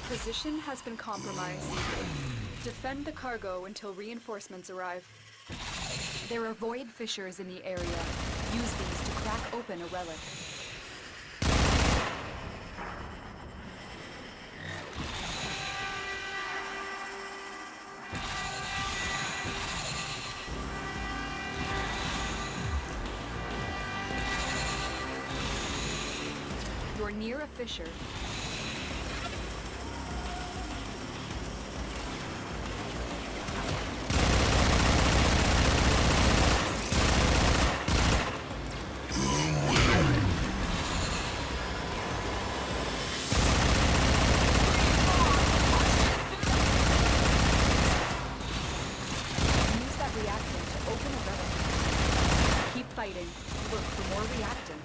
position has been compromised. Defend the cargo until reinforcements arrive. There are void fissures in the area. Use these to crack open a relic. You're near a fissure. Look for more reactant.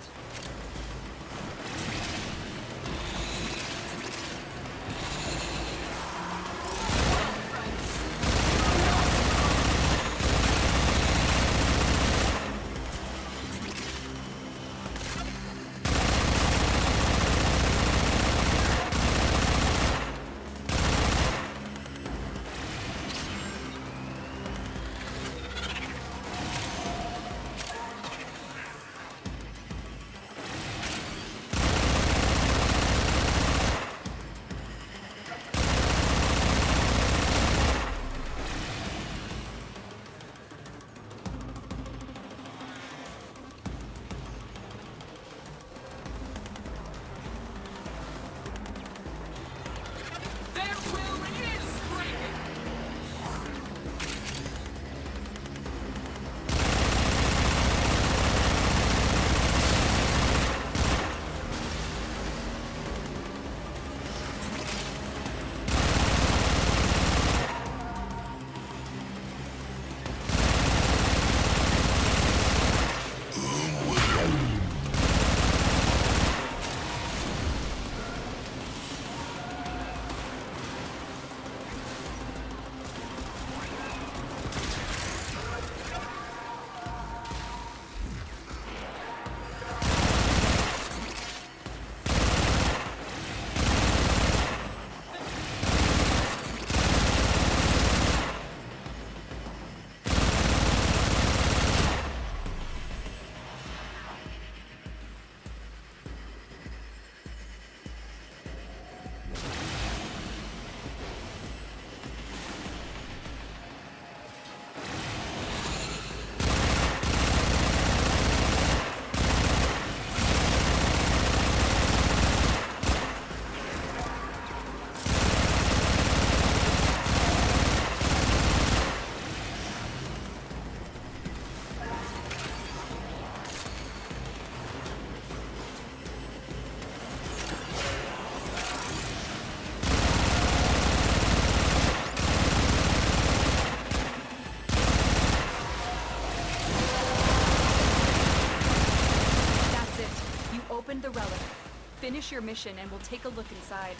The relic. Finish your mission and we'll take a look inside.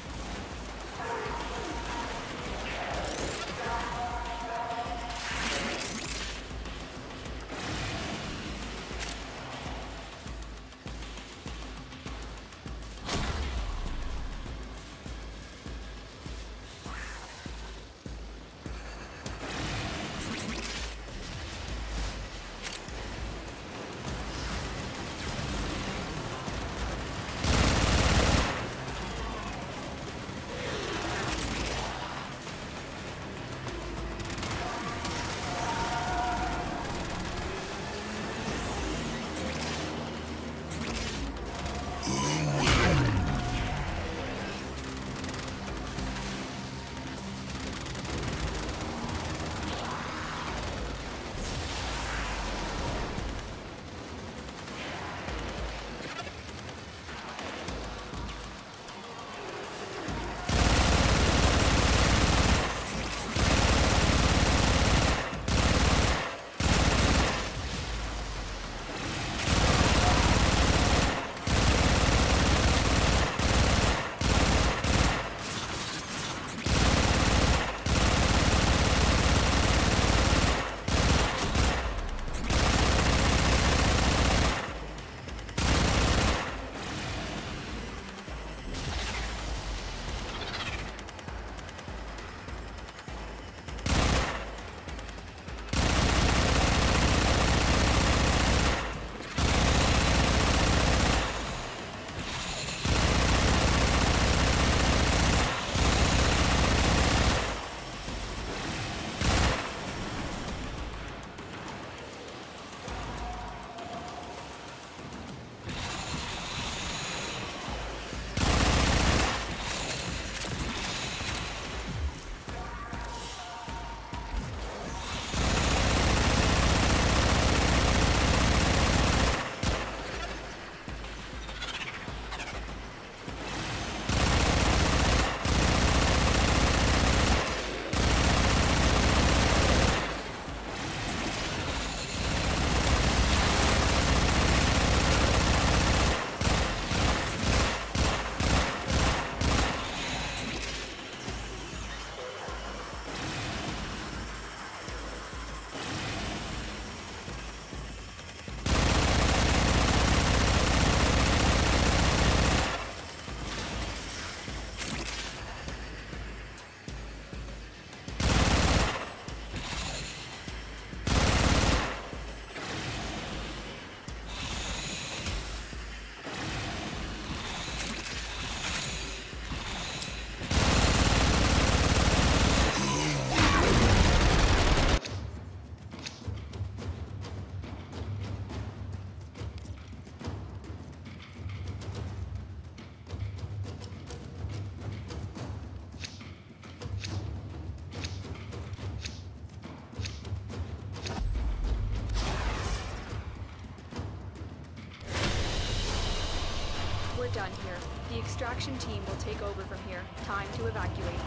done here. The extraction team will take over from here. Time to evacuate.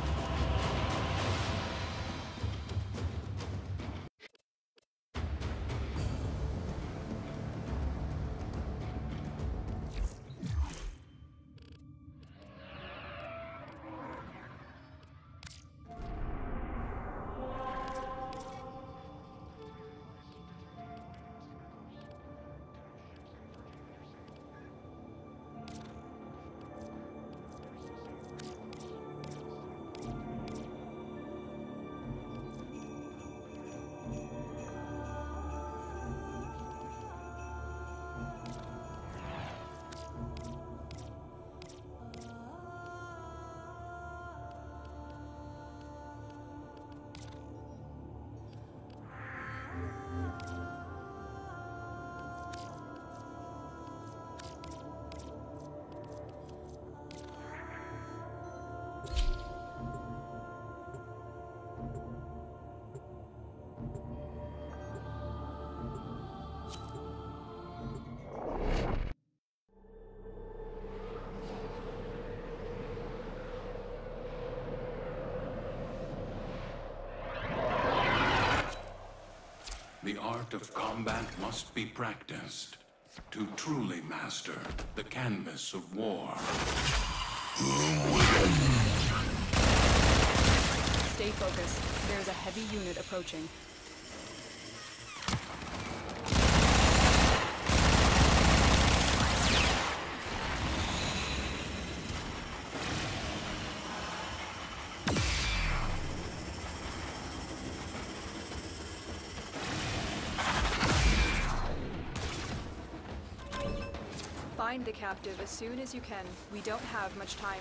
The art of combat must be practiced to truly master the canvas of war. Stay focused. There's a heavy unit approaching. Find the captive as soon as you can. We don't have much time.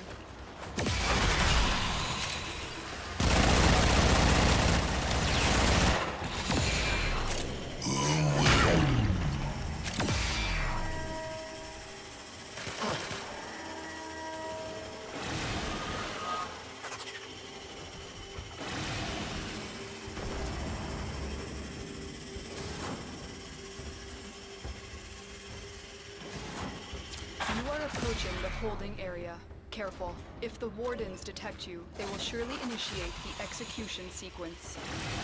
Approaching the holding area. Careful. If the wardens detect you, they will surely initiate the execution sequence.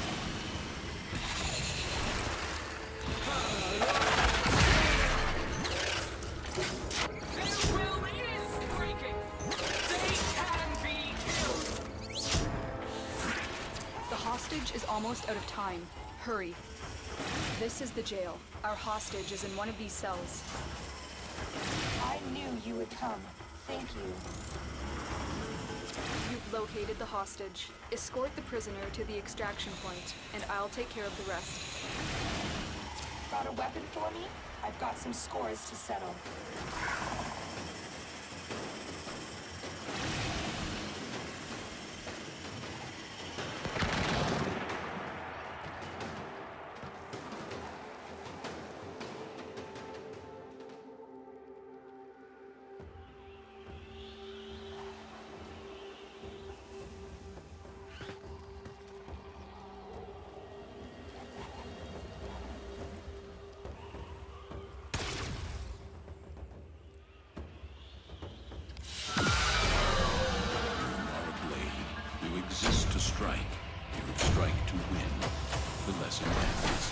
Their will is breaking! They can be killed! The hostage is almost out of time. Hurry. This is the jail. Our hostage is in one of these cells. I knew you would come. Thank you. You've located the hostage. Escort the prisoner to the extraction point, and I'll take care of the rest. Got a weapon for me? I've got some scores to settle. Strike. You strike to win. The lesson ends.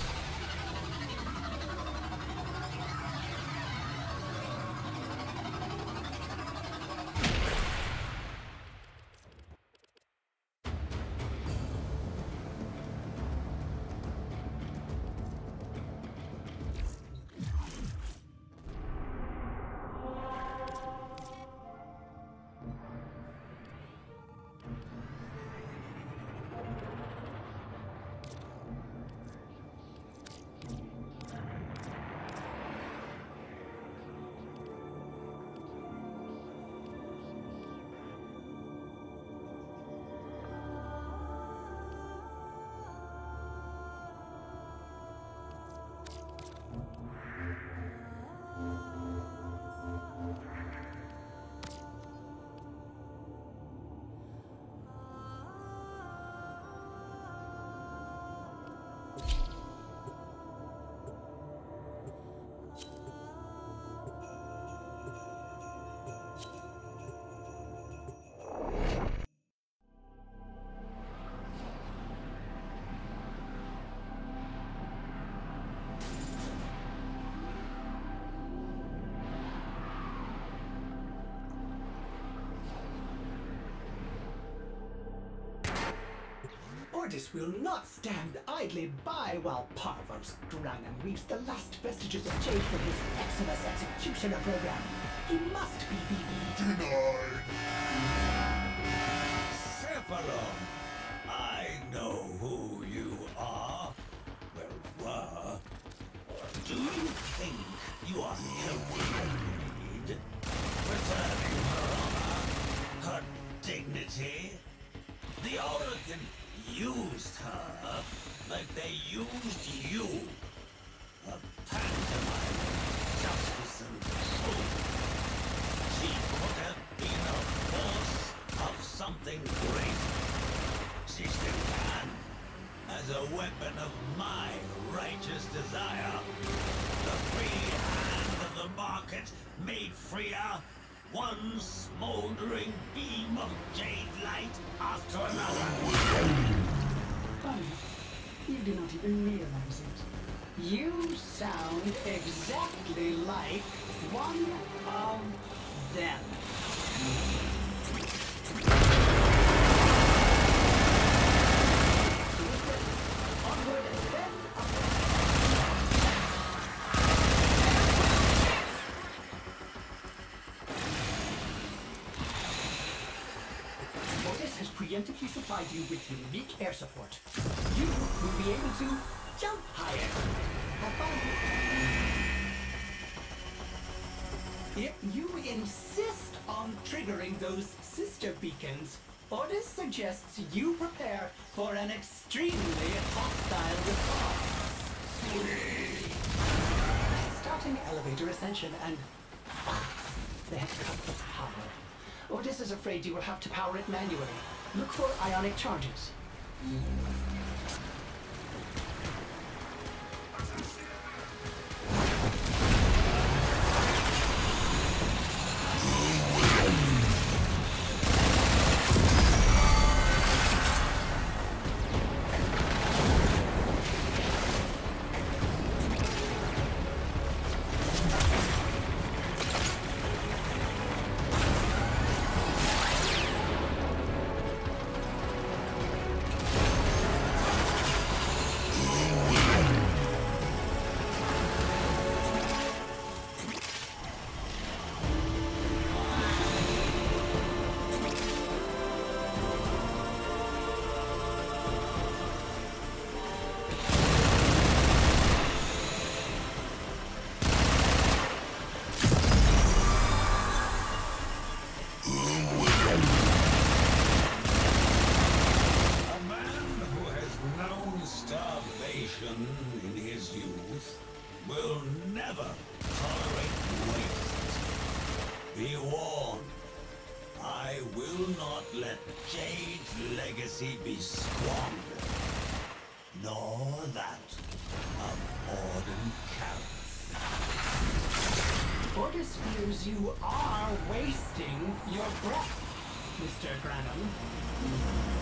Ordis will not stand idly by while Parvos Granum weaves the last vestiges of Jade for his Eximus Executioner program. He must be BB. Denied. Cephalon, I know who you are. Well, were. Do you think you are helping her greed? Returning her honor, her dignity? The Oracle used her like they used you. A pantomime of justice and truth. She could have been a force of something great. She still can. As a weapon of my righteous desire. The free hand of the market made freer. One smoldering beam of jade light after another. Funny, you do not even realize it. You sound exactly like one of them. Onward and then Otis has preemptively supplied you with unique air support. You will be able to jump higher. Have fun. If you insist on triggering those sister beacons, Otis suggests you prepare for an extremely hostile response. Starting elevator ascension and... they have cut the power. Otis is afraid you will have to power it manually. Look for ionic charges. In his youth will never tolerate waste. Be warned, I will not let Jade's legacy be squandered, nor that of Orden Carrot. Otis fears you are wasting your breath, Mr. Granum.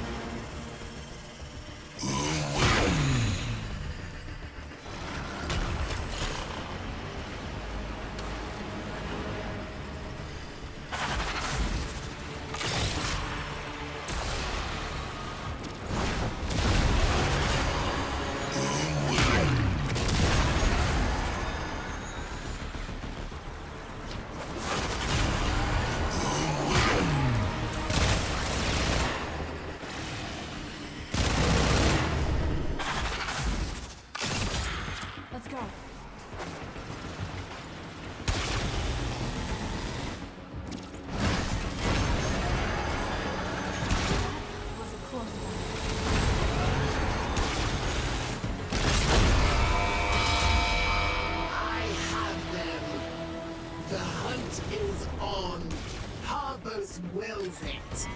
Wills it.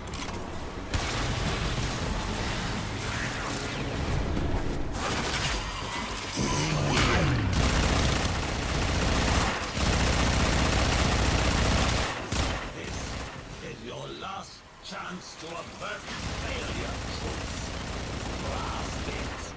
This is your last chance to avert failure, troops. Grasp it.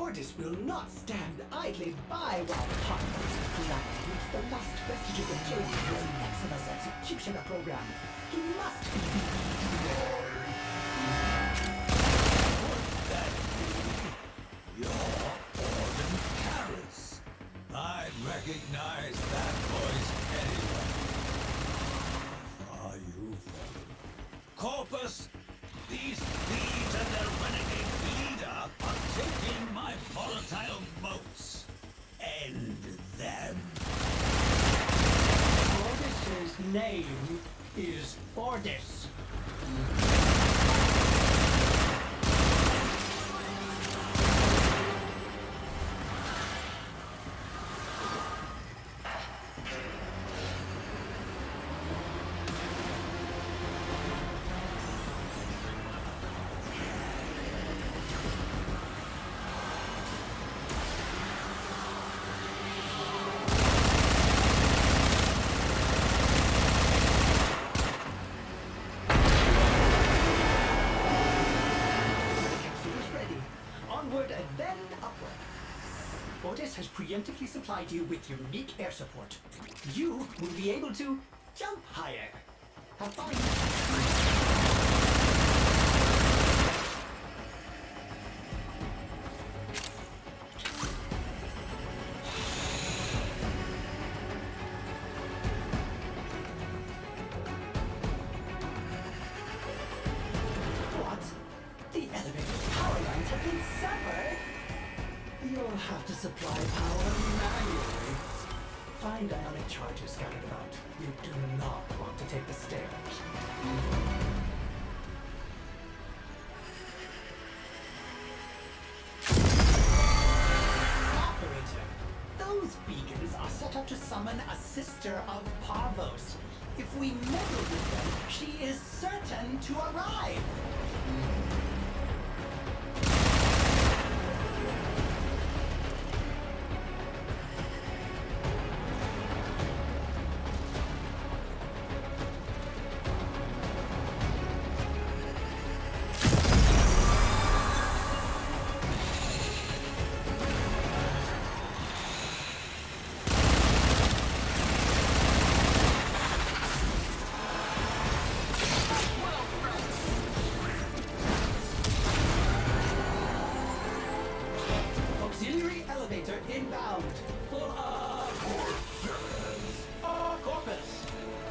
Ordis will not stand idly by while Hardbose annihilates the last vestiges of Joseph's Maximus executioner program. He must be Would that be your Orden Karis? I'd recognize that voice anyway. Are you Corpus? These thieves and their renegade leader are taking my volatile motes. End them. Ordis's name is Ordis. Has preemptively supplied you with unique air support. You will be able to jump higher. Have fun. What? The elevator's power lines have been severed? You'll have to supply power manually. Find ionic charges scattered about. You do not want to take the stairs. Operator, those beacons are set up to summon a sister of Parvos. If we meddle with them, she is certain to arrive. Inbound, full of Corpus.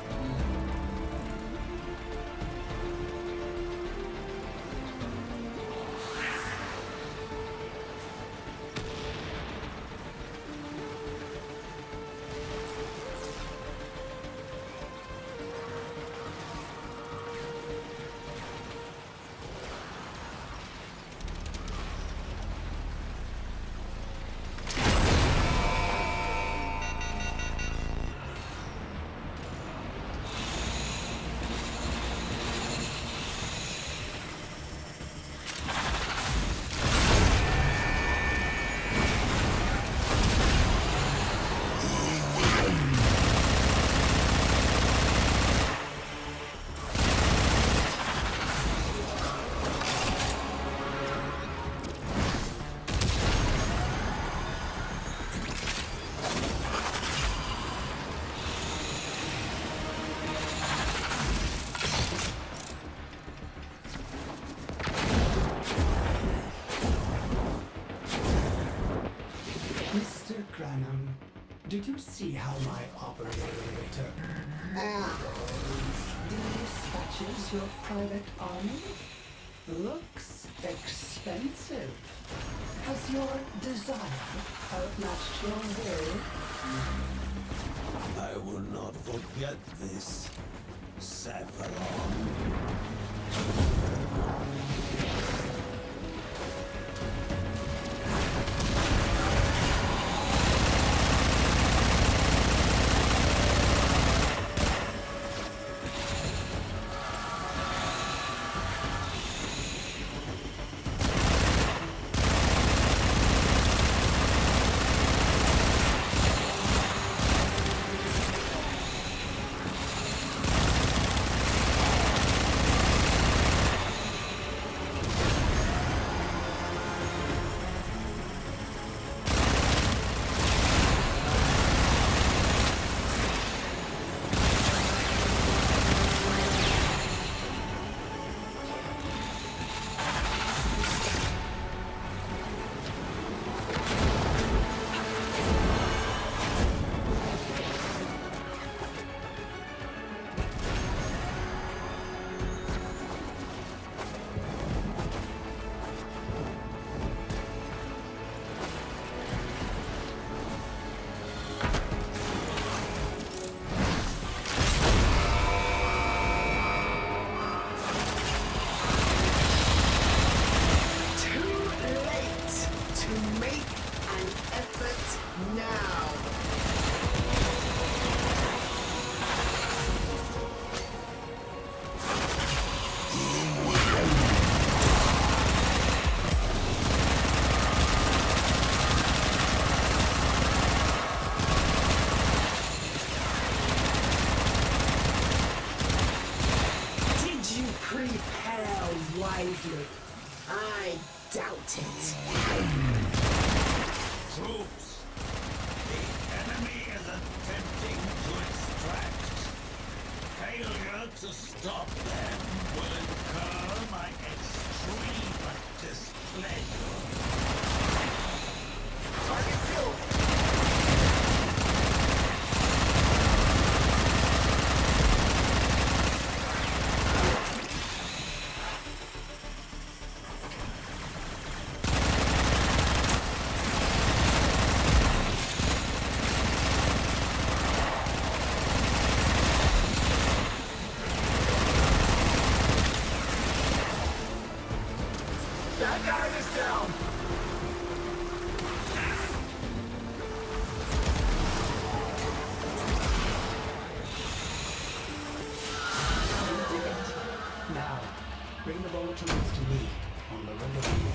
Did you see how my operator dispatches your private army? Looks expensive. Has your desire outmatched your will? I will not forget this, Saffron. doubt it. Troops! The enemy is attempting to extract. Failure to stop them will incur my extreme displeasure. Target killed. That guy is down. Now, bring the volatiles to me on the rendezvous.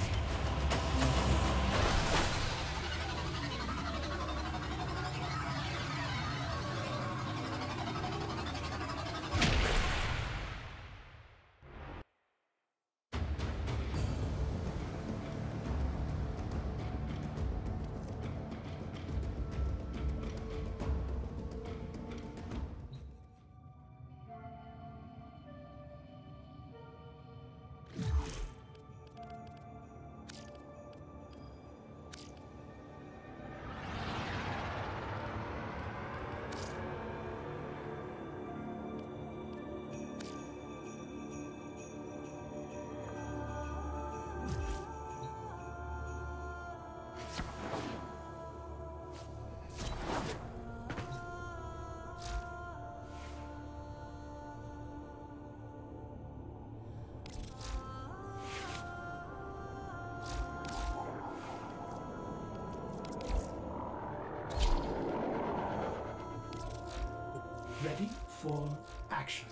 Ready for action.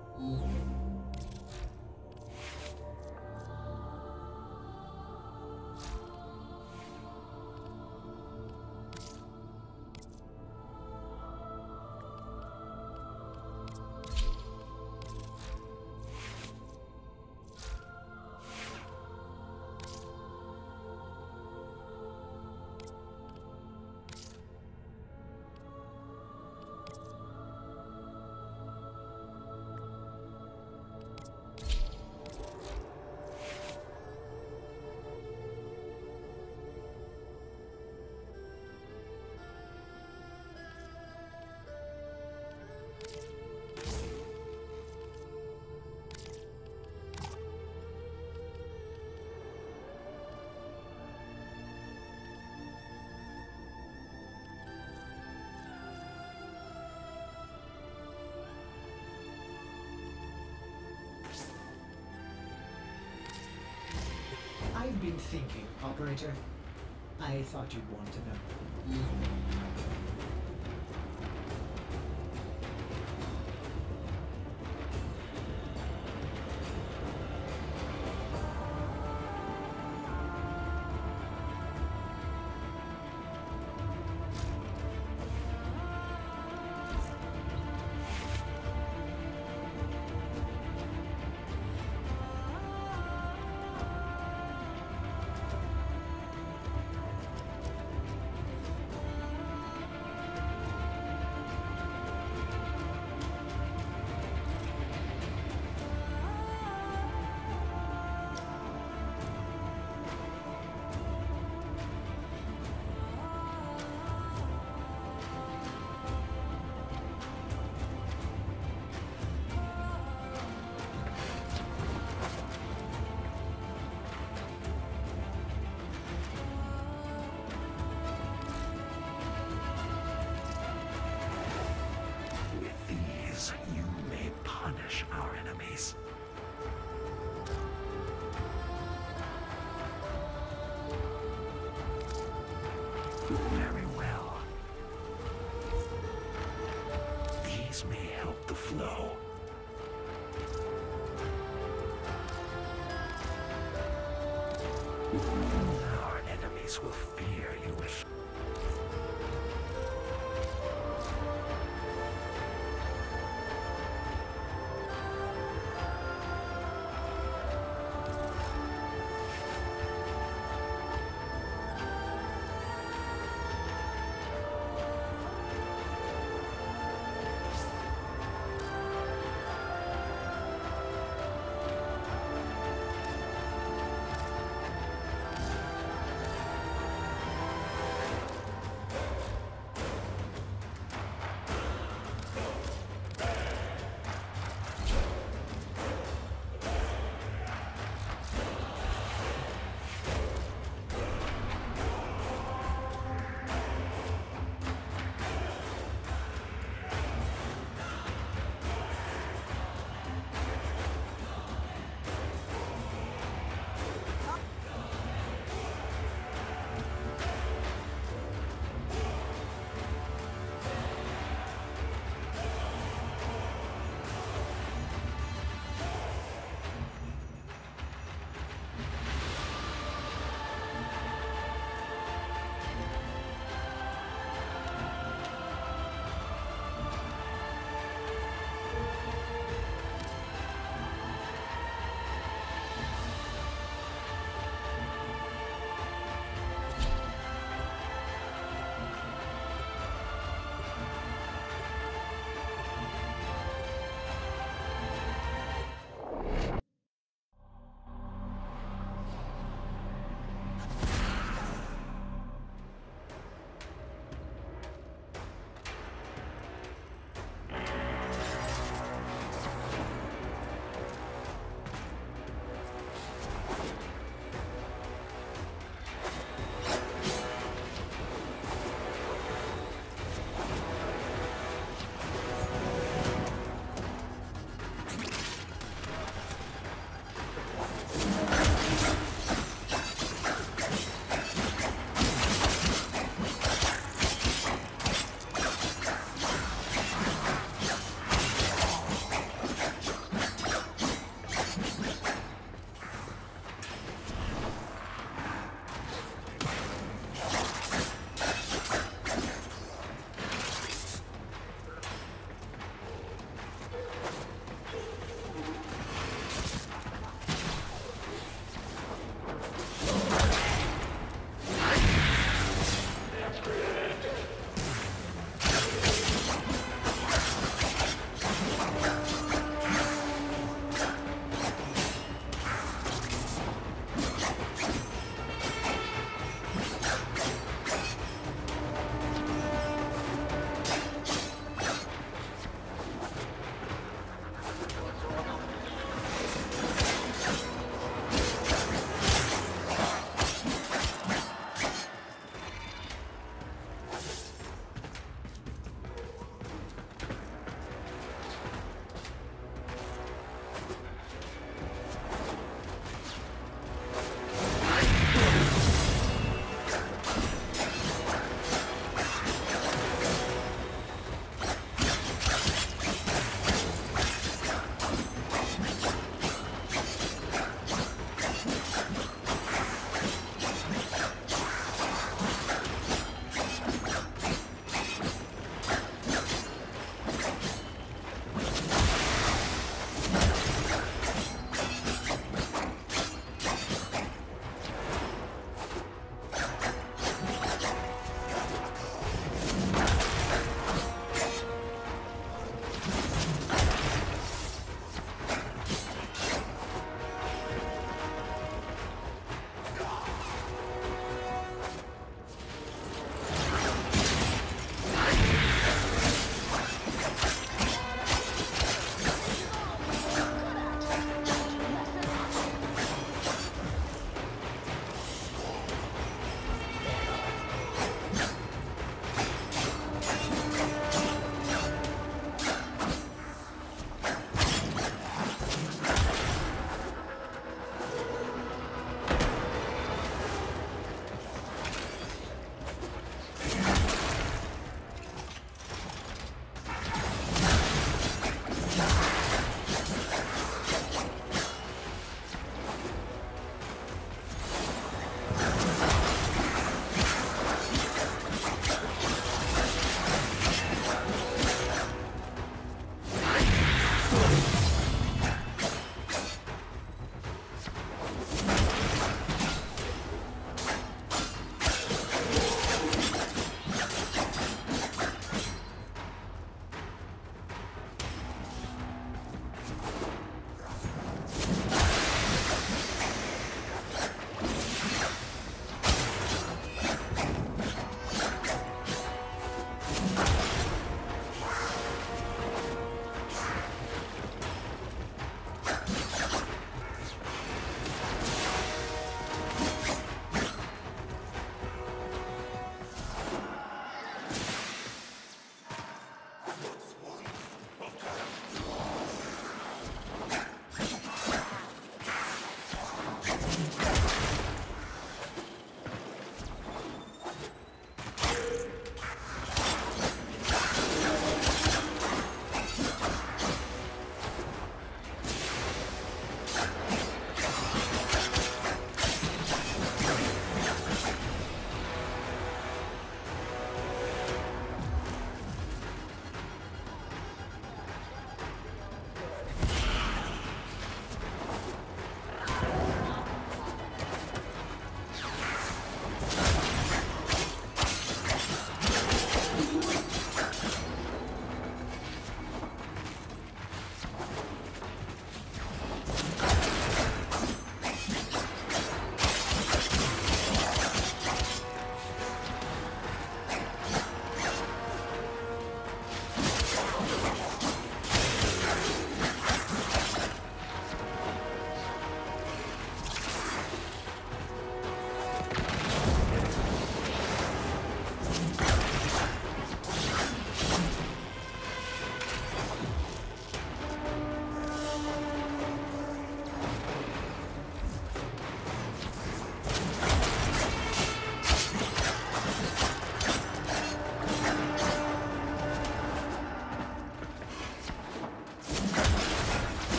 I've been thinking, Operator. I thought you'd want to know. You may punish our enemies. Very well. These may help the flow. Our enemies will fear you if...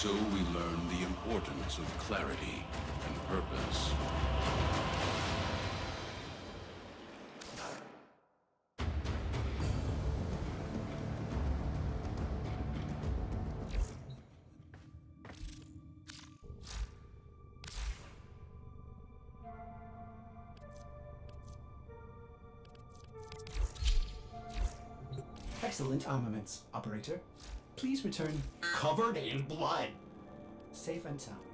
so we learn the importance of clarity and purpose. Excellent armaments, operator. Please return Covered in blood. safe and sound.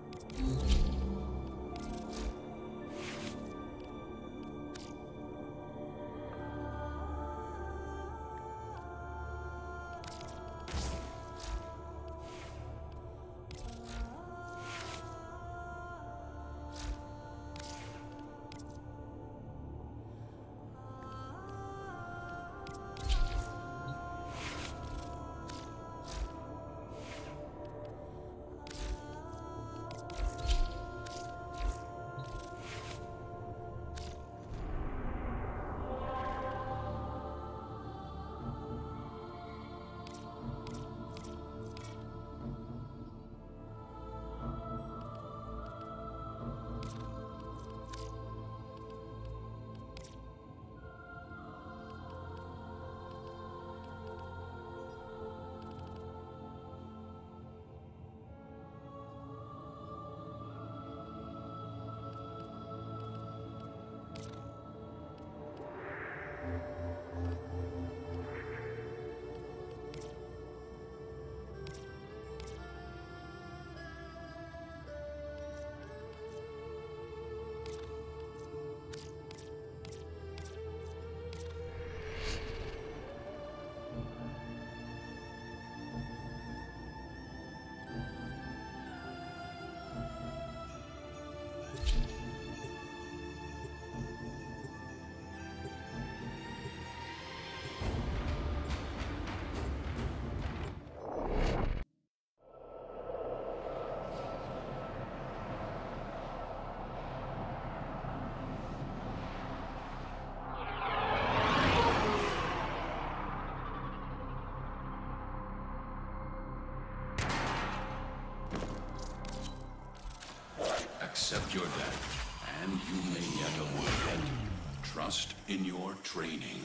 Accept your death, and you may yet award it. Trust in your training.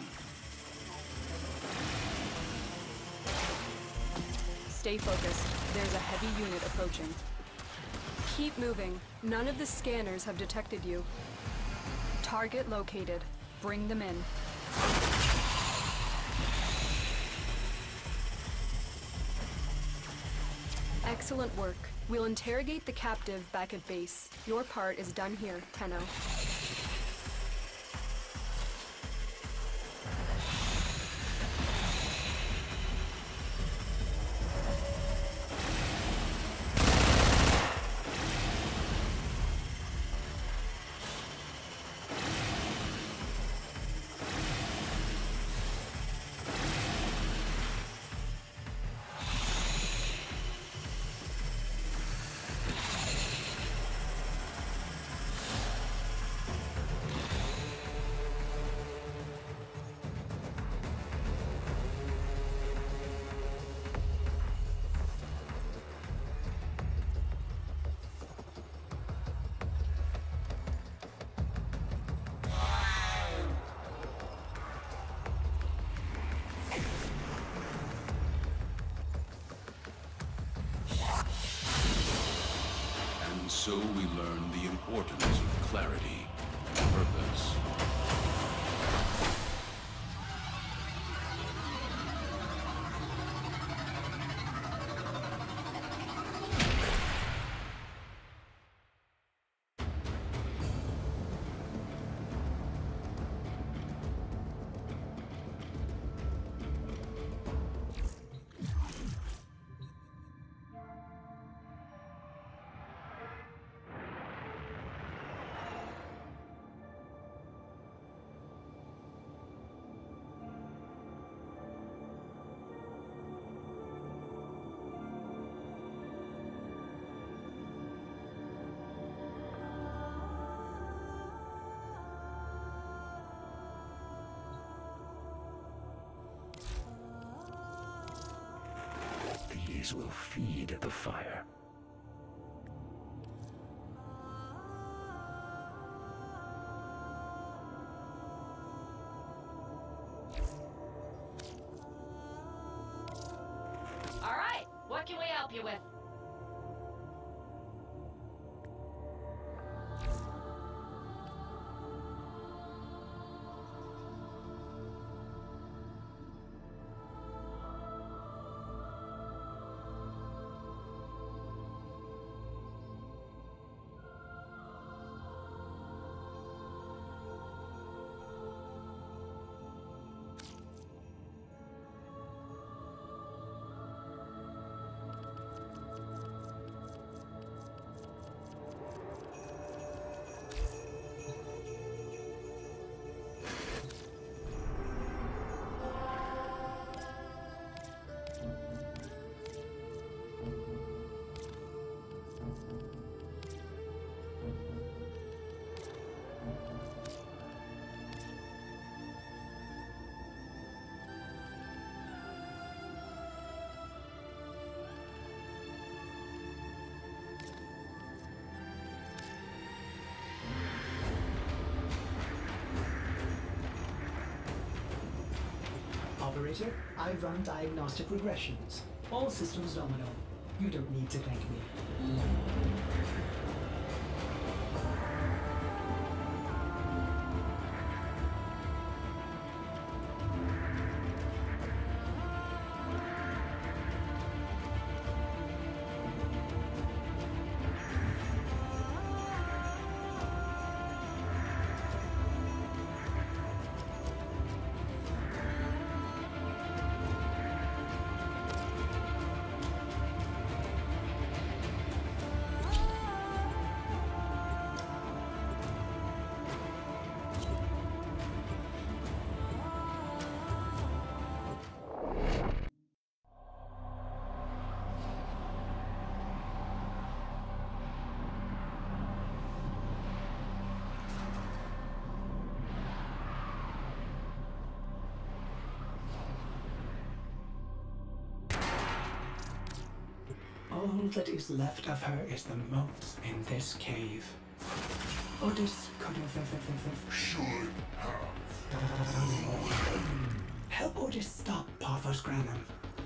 Stay focused. There's a heavy unit approaching. Keep moving. None of the scanners have detected you. Target located. Bring them in. Excellent work. We'll interrogate the captive back at base. Your part is done here, Tenno. So we learn the importance of clarity and purpose. enemies will feed the fire. All right, what can we help you with? Operator, I run diagnostic regressions. All systems nominal. You don't need to thank me. All that is left of her is the moat in this cave. Otis could have... Should have. Help Otis stop Parvos Granum.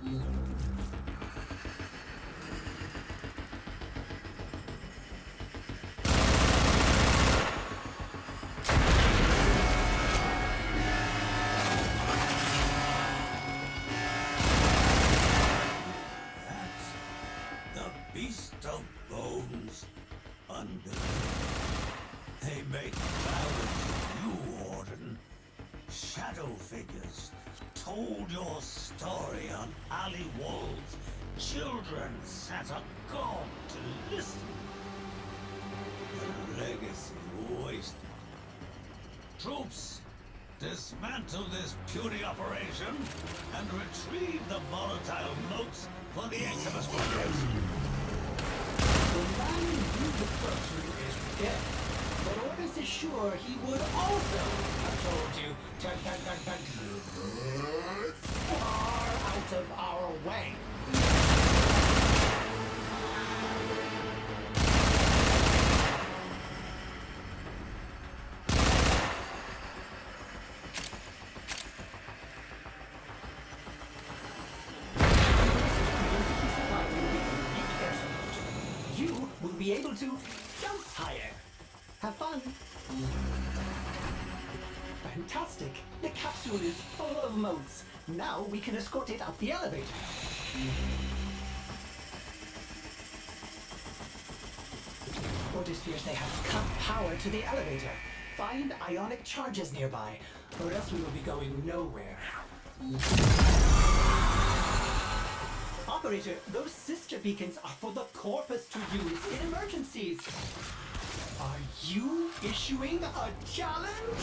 Told your story on alley walls. Children sat agog to listen. The legacy wasted. Troops, dismantle this puny operation and retrieve the volatile moats for the Exodus workers. The man you refer to is dead, but Otis is sure he would also have told you to far out of our way. You will be able to jump higher. Have fun. Fantastic! The capsule is full of moats. Now we can escort it up the elevator. Otis fears they have cut power to the elevator. Find ionic charges nearby, or else we will be going nowhere. Operator, those sister beacons are for the Corpus to use in emergencies. Are you issuing a challenge?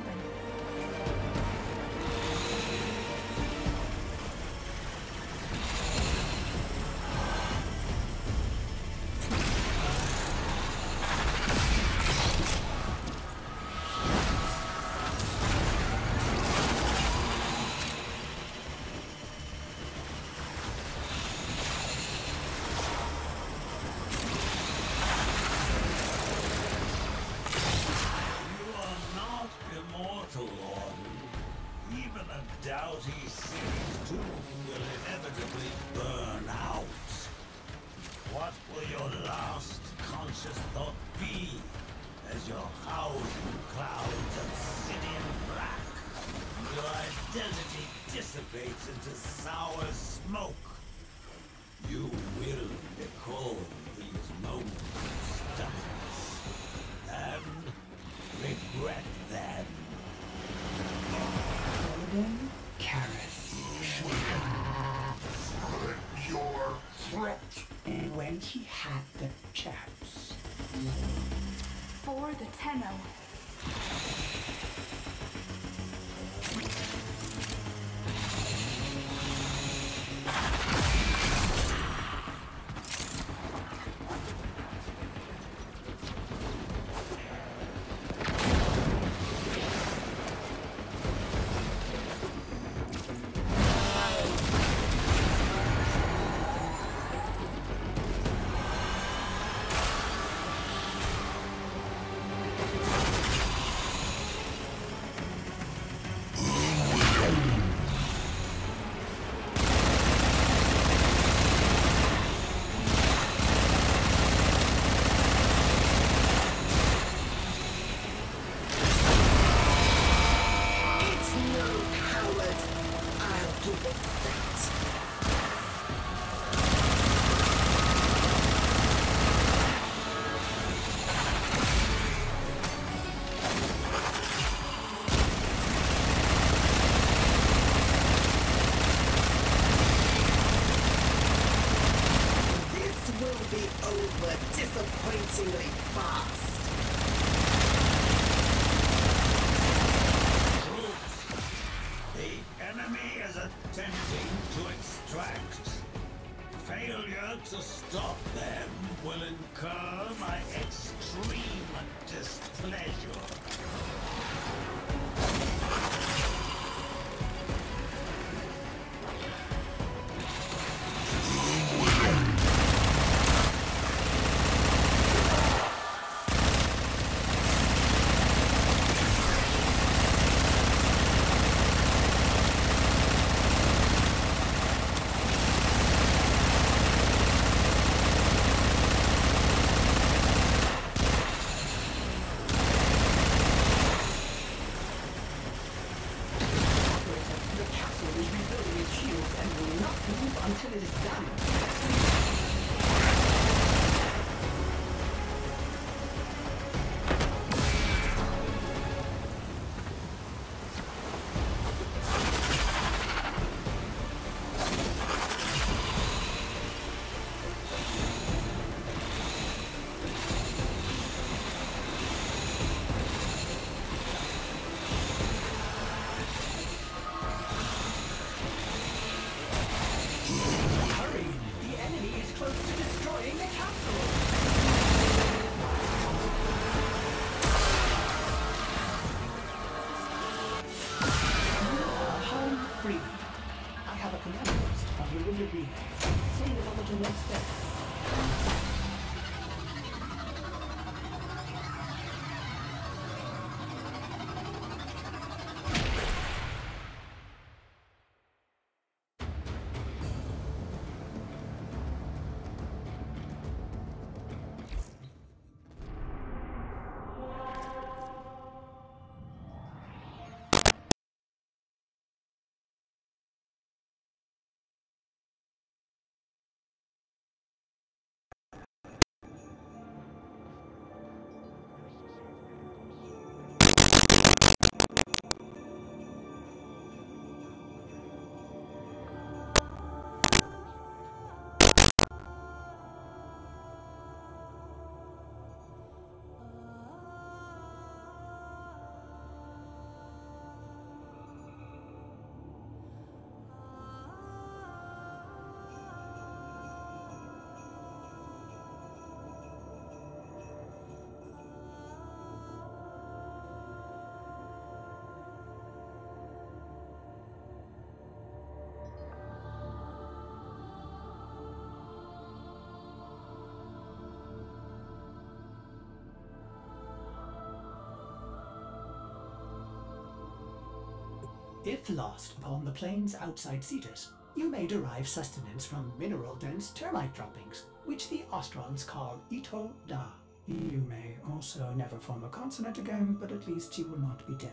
happen. Even a doughty series tomb will inevitably burn out. What will your last conscious thought be as you're housed in clouds of obsidian black? Your identity dissipates into sour smoke. You will recall these moments of stubbornness and regret them. Golden Karas. Your threat. And when he had the chance. For the Tenno. Disappointingly fast. Troops, the enemy is attempting to extract. Failure to stop them will incur my extreme displeasure. Until it is done. I have a command post on your relay, saying that over to next step. If lost upon the plains outside Cetus, you may derive sustenance from mineral-dense termite droppings, which the Ostrons call Ito Da. You may also never form a consonant again, but at least you will not be dead.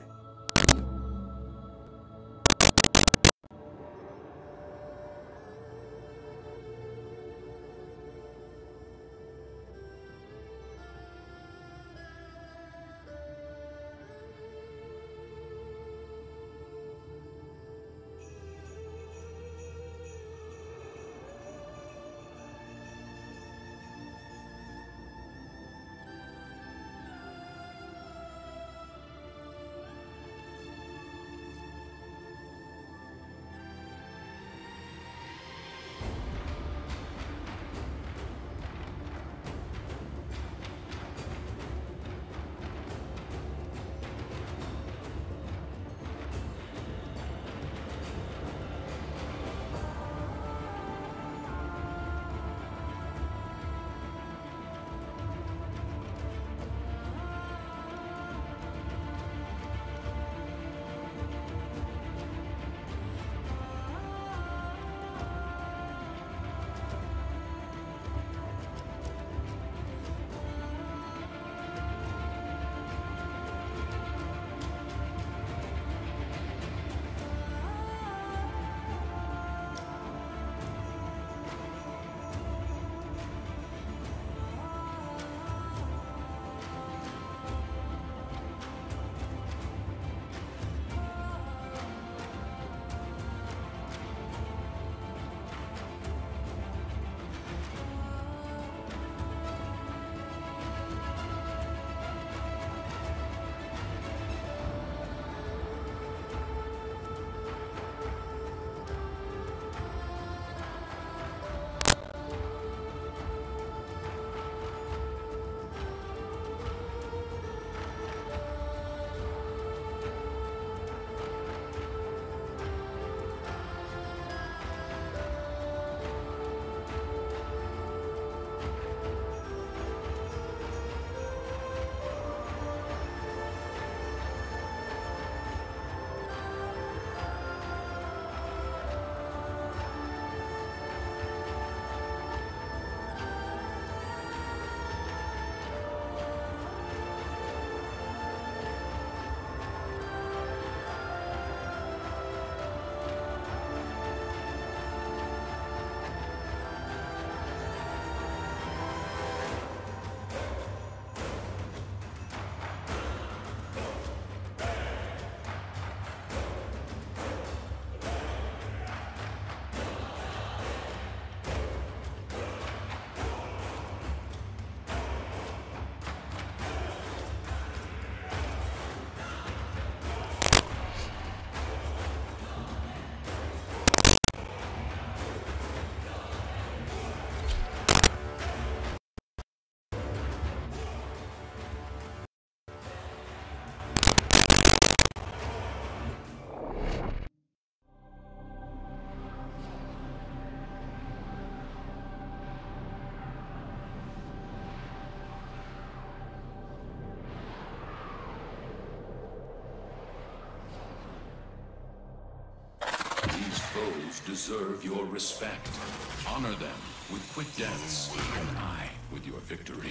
Foes deserve your respect. Honor them with quick deaths, and I with your victory.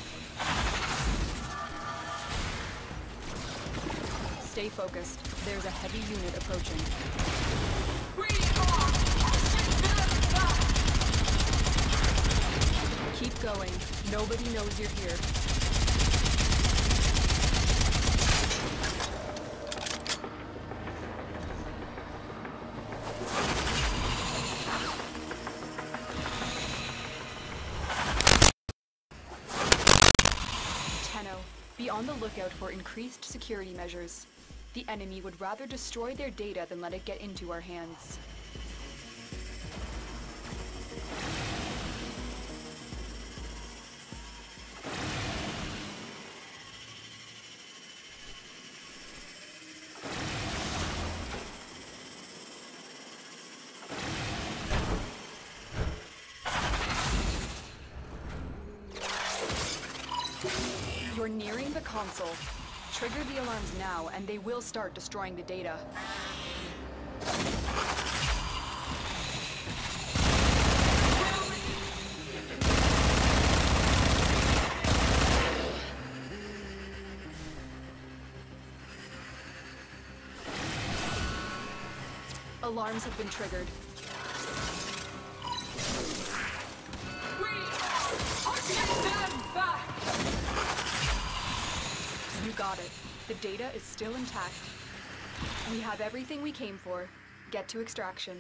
Stay focused. There's a heavy unit approaching. Keep going. Nobody knows you're here. Be on the lookout for increased security measures. The enemy would rather destroy their data than let it get into our hands. You're nearing the console. Trigger the alarms now, and they will start destroying the data. Alarms have been triggered. We are getting them back! You got it. The data is still intact. We have everything we came for. Get to extraction.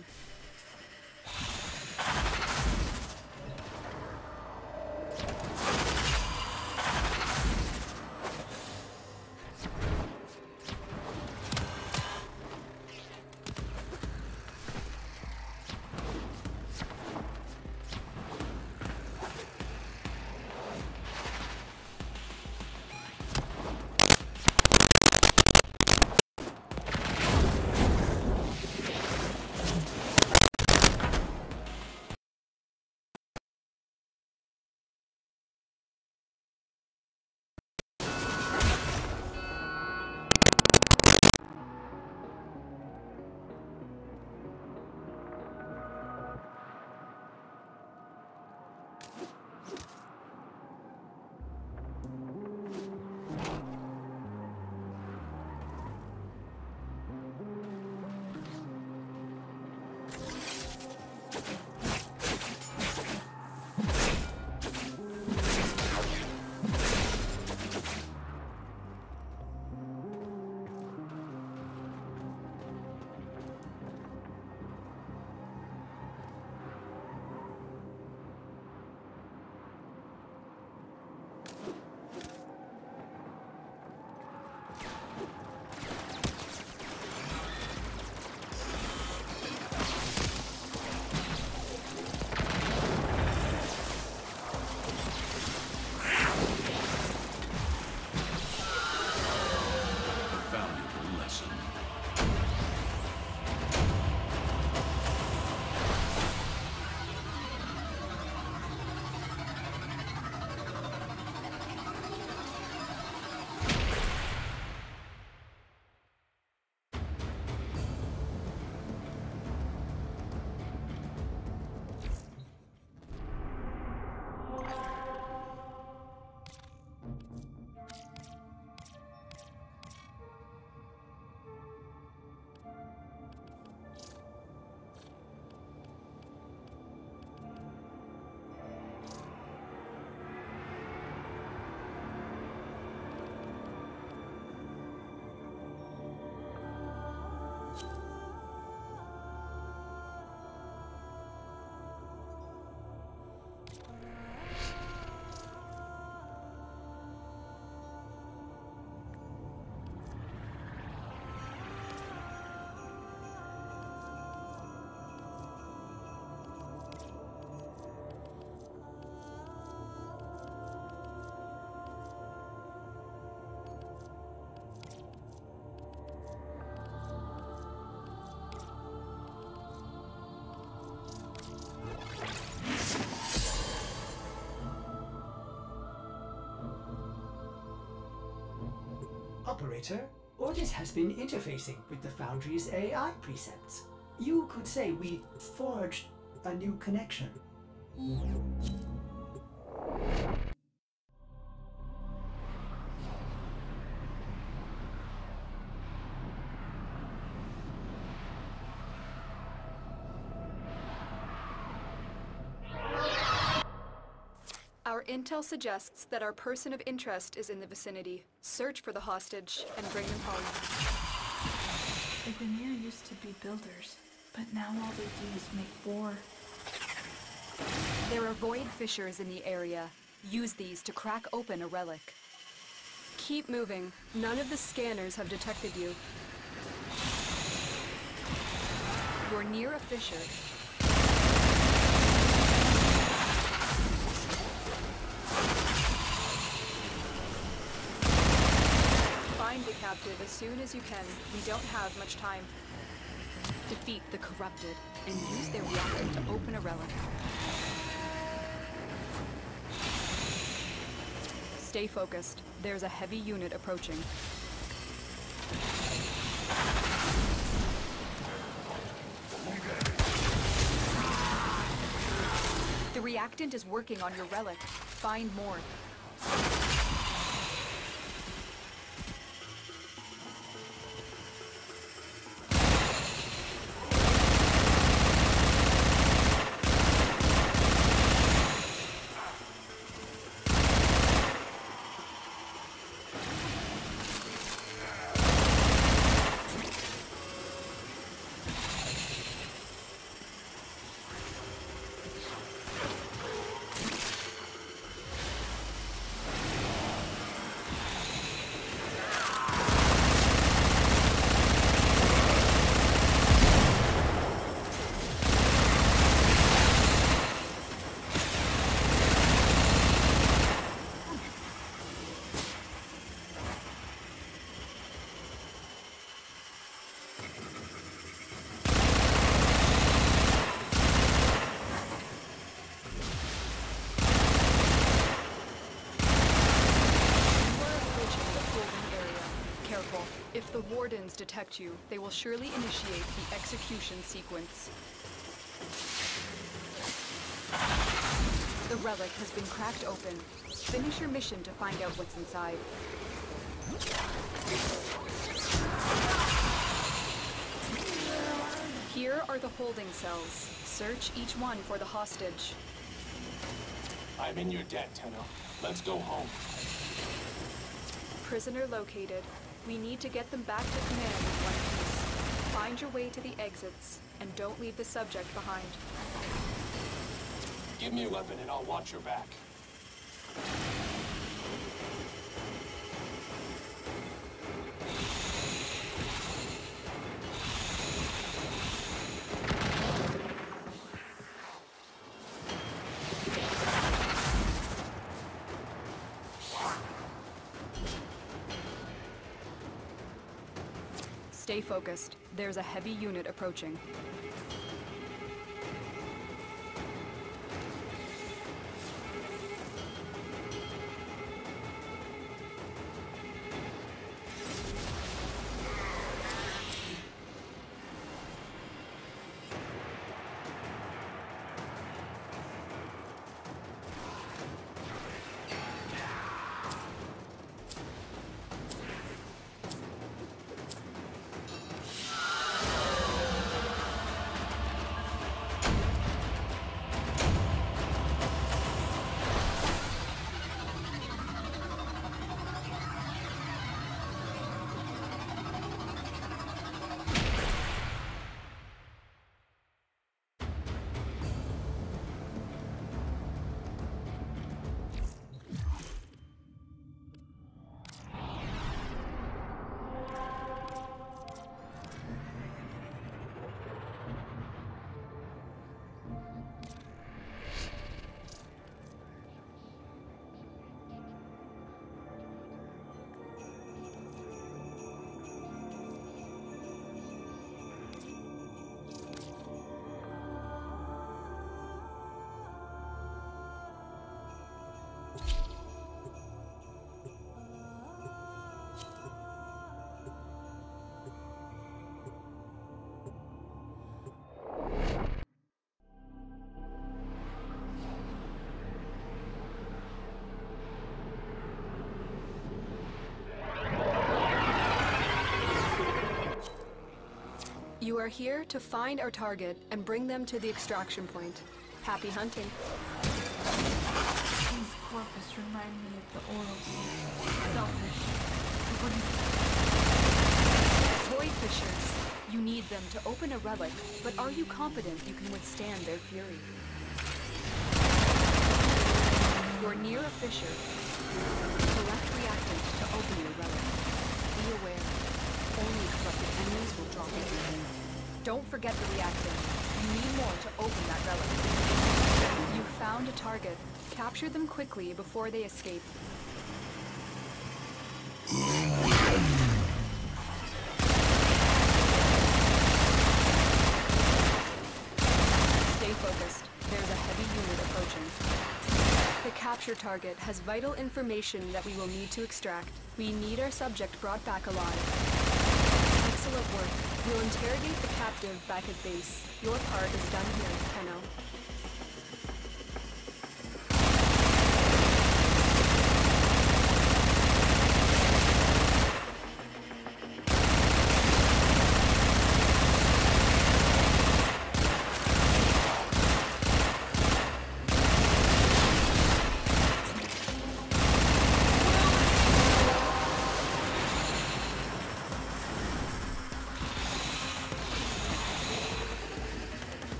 Operator, Ordis has been interfacing with the Foundry's AI precepts. You could say we forged a new connection. Our intel suggests that our person of interest is in the vicinity. Search for the hostage and bring them home. The Veneer used to be builders, but now all they do is make war. There are void fissures in the area. Use these to crack open a relic. Keep moving. None of the scanners have detected you. You're near a fissure. Find the captive as soon as you can. We don't have much time. Defeat the corrupted and use their reactor to open a relic. Stay focused. There's a heavy unit approaching. reactant is working on your relic. Find more. If the Wardens detect you, they will surely initiate the execution sequence. The relic has been cracked open. Finish your mission to find out what's inside. Here are the holding cells. Search each one for the hostage. I'm in your debt, Tenno. Let's go home. Prisoner located. We need to get them back to command in one piece. Find your way to the exits, and don't leave the subject behind. Give me a weapon and I'll watch your back. Stay focused. There's a heavy unit approaching. You are here to find our target and bring them to the extraction point. Happy hunting. These corpus remind me of the oral sea. Selfish. Void fissures. You need them to open a relic, but are you confident you can withstand their fury? You're near a fissure. Collect reactant to open your relic. Be aware. Only corrupted enemies will drop it. Don't forget the reactant. You need more to open that relic. You found a target. Capture them quickly before they escape. Stay focused. There's a heavy unit approaching. The capture target has vital information that we will need to extract. We need our subject brought back alive. Excellent work. We'll interrogate the captive back at base. Your part is done here, Tenno.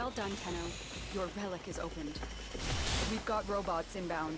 Well done, Tenno. Your relic is opened. We've got robots inbound.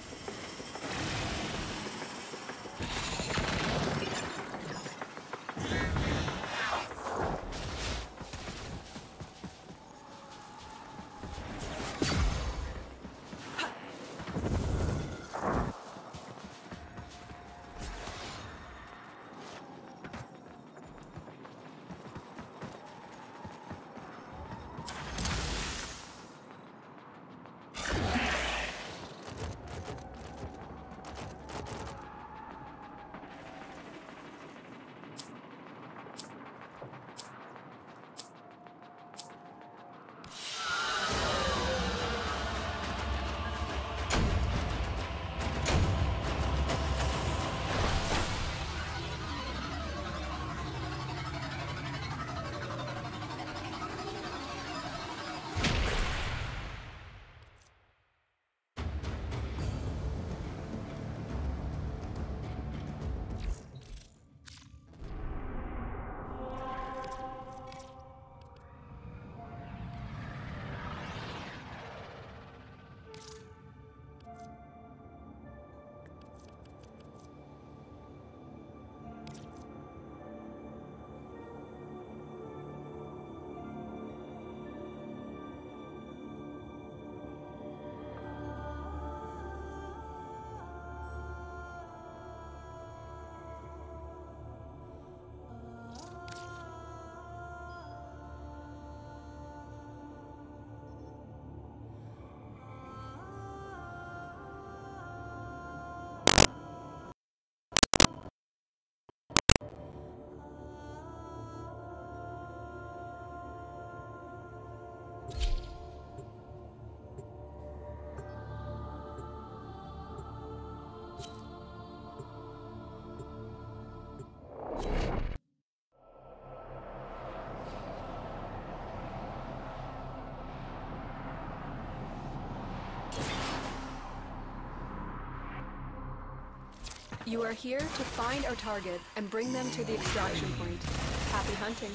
You are here to find our target and bring them to the extraction point. Happy hunting.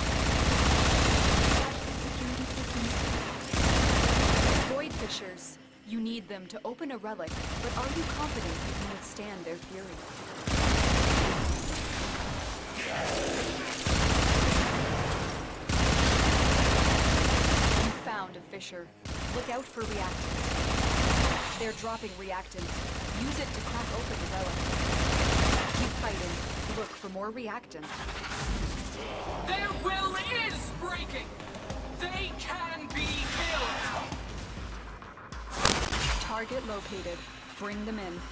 Void Fishers. You need them to open a relic, but are you confident you can withstand their fury? You found a Fisher. Look out for reactants. They're dropping reactant. Use it to crack open the relic. Keep fighting. Look for more reactant. Their will is breaking! They can be killed! Target located. Bring them in.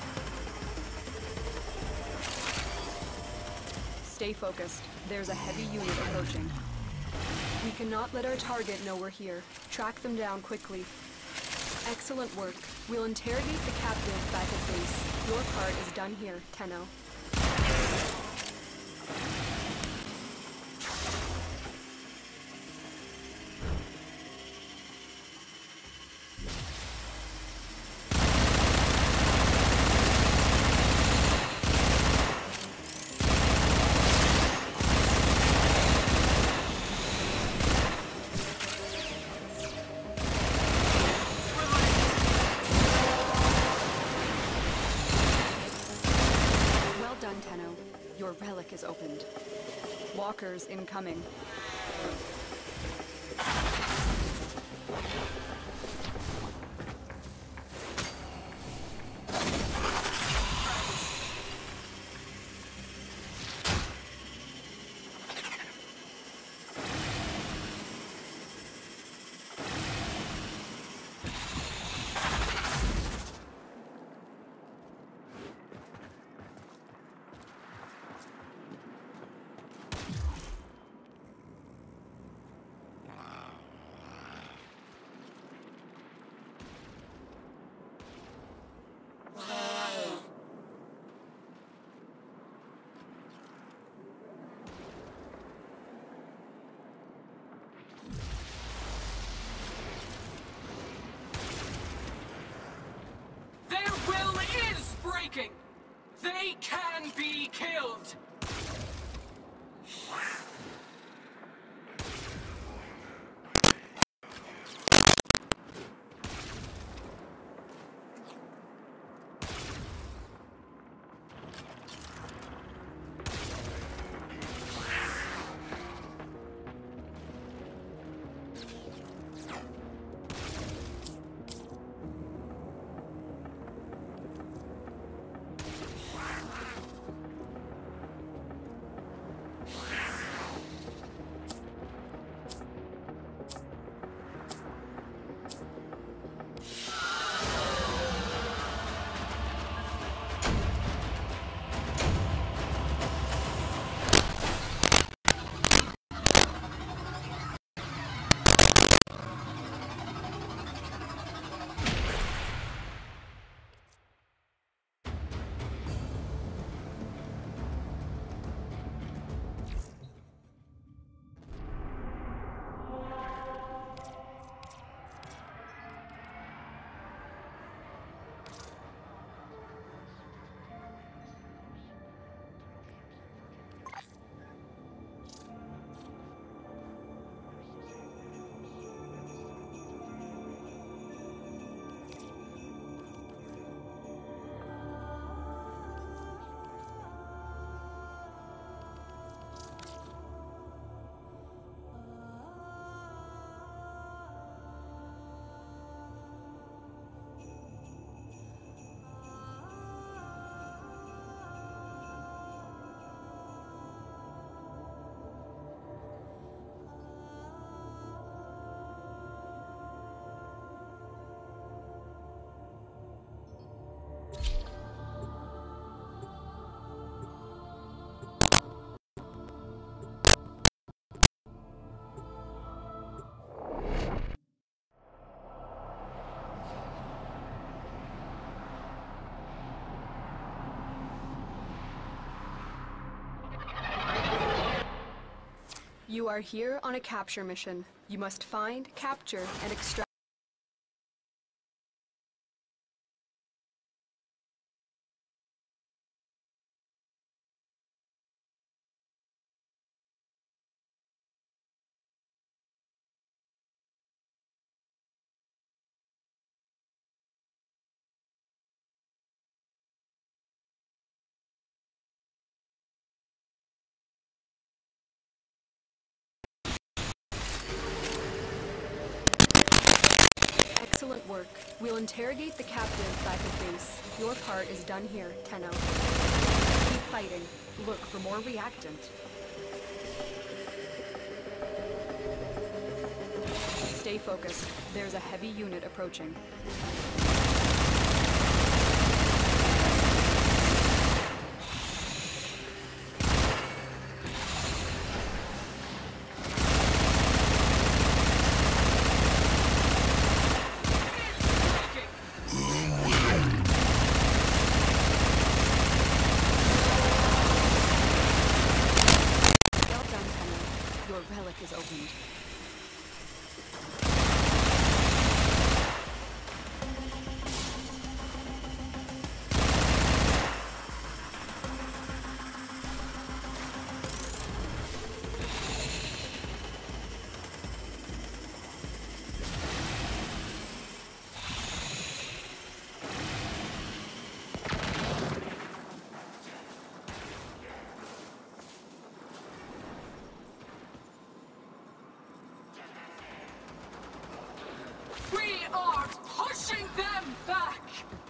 Stay focused. There's a heavy unit approaching. We cannot let our target know we're here. Track them down quickly. Excellent work. We'll interrogate the captives back at base. Your part is done here, Tenno. Your relic is opened. Walkers incoming. You are here on a capture mission. You must find, capture, and extract. Excellent work. We'll interrogate the captive back at base. Your part is done here, Tenno. Keep fighting. Look for more reactant. Stay focused. There's a heavy unit approaching. Is opened. We are pushing them back!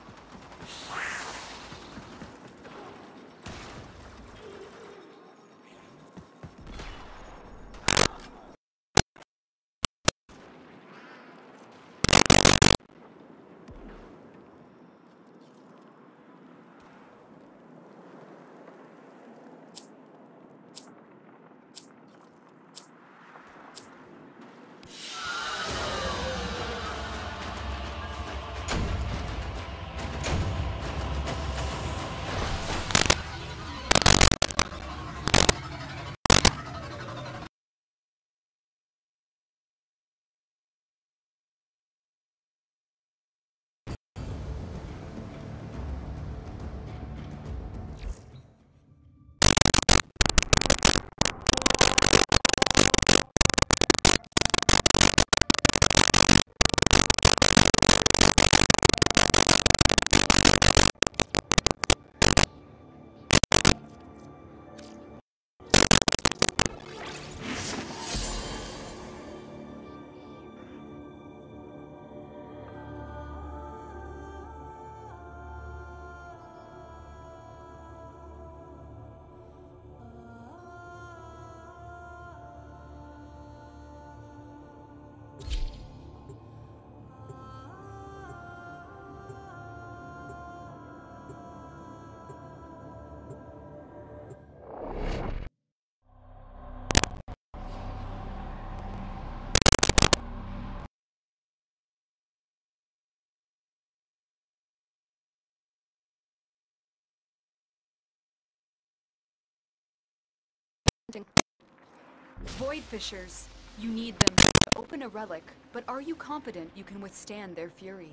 Void Fissures. You need them to open a relic, but are you confident you can withstand their fury?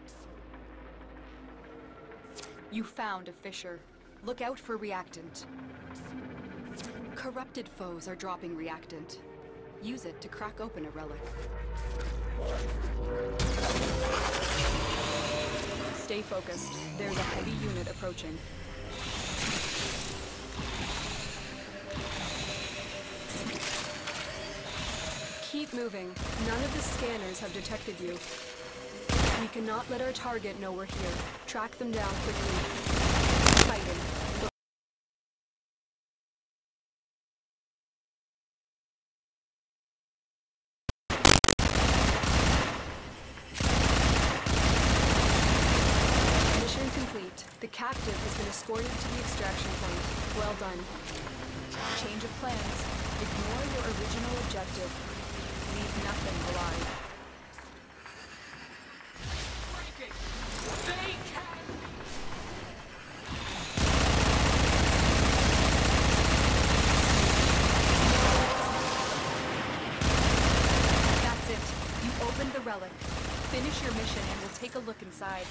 You found a fissure. Look out for reactant. Corrupted foes are dropping reactant. Use it to crack open a relic. Stay focused. There's a heavy unit approaching. Keep moving. None of the scanners have detected you. We cannot let our target know we're here. Track them down quickly. Fighting. Mission complete. The captive has been escorted to the extraction point. Well done. Change of plans. Ignore your original objective. Leave nothing alive. They can! relic. Finish your mission and we'll take a look inside.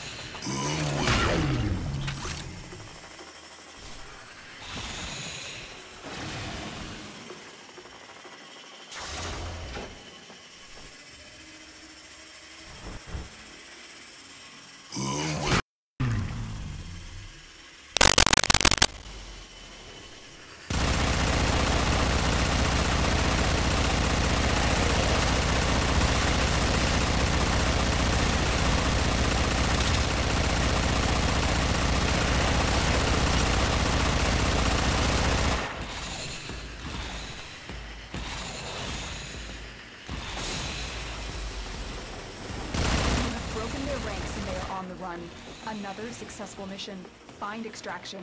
Another successful mission. Find extraction.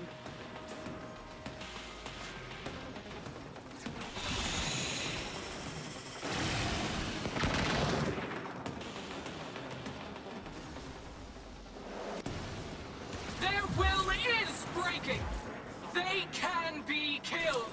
Their will is breaking! They can be killed!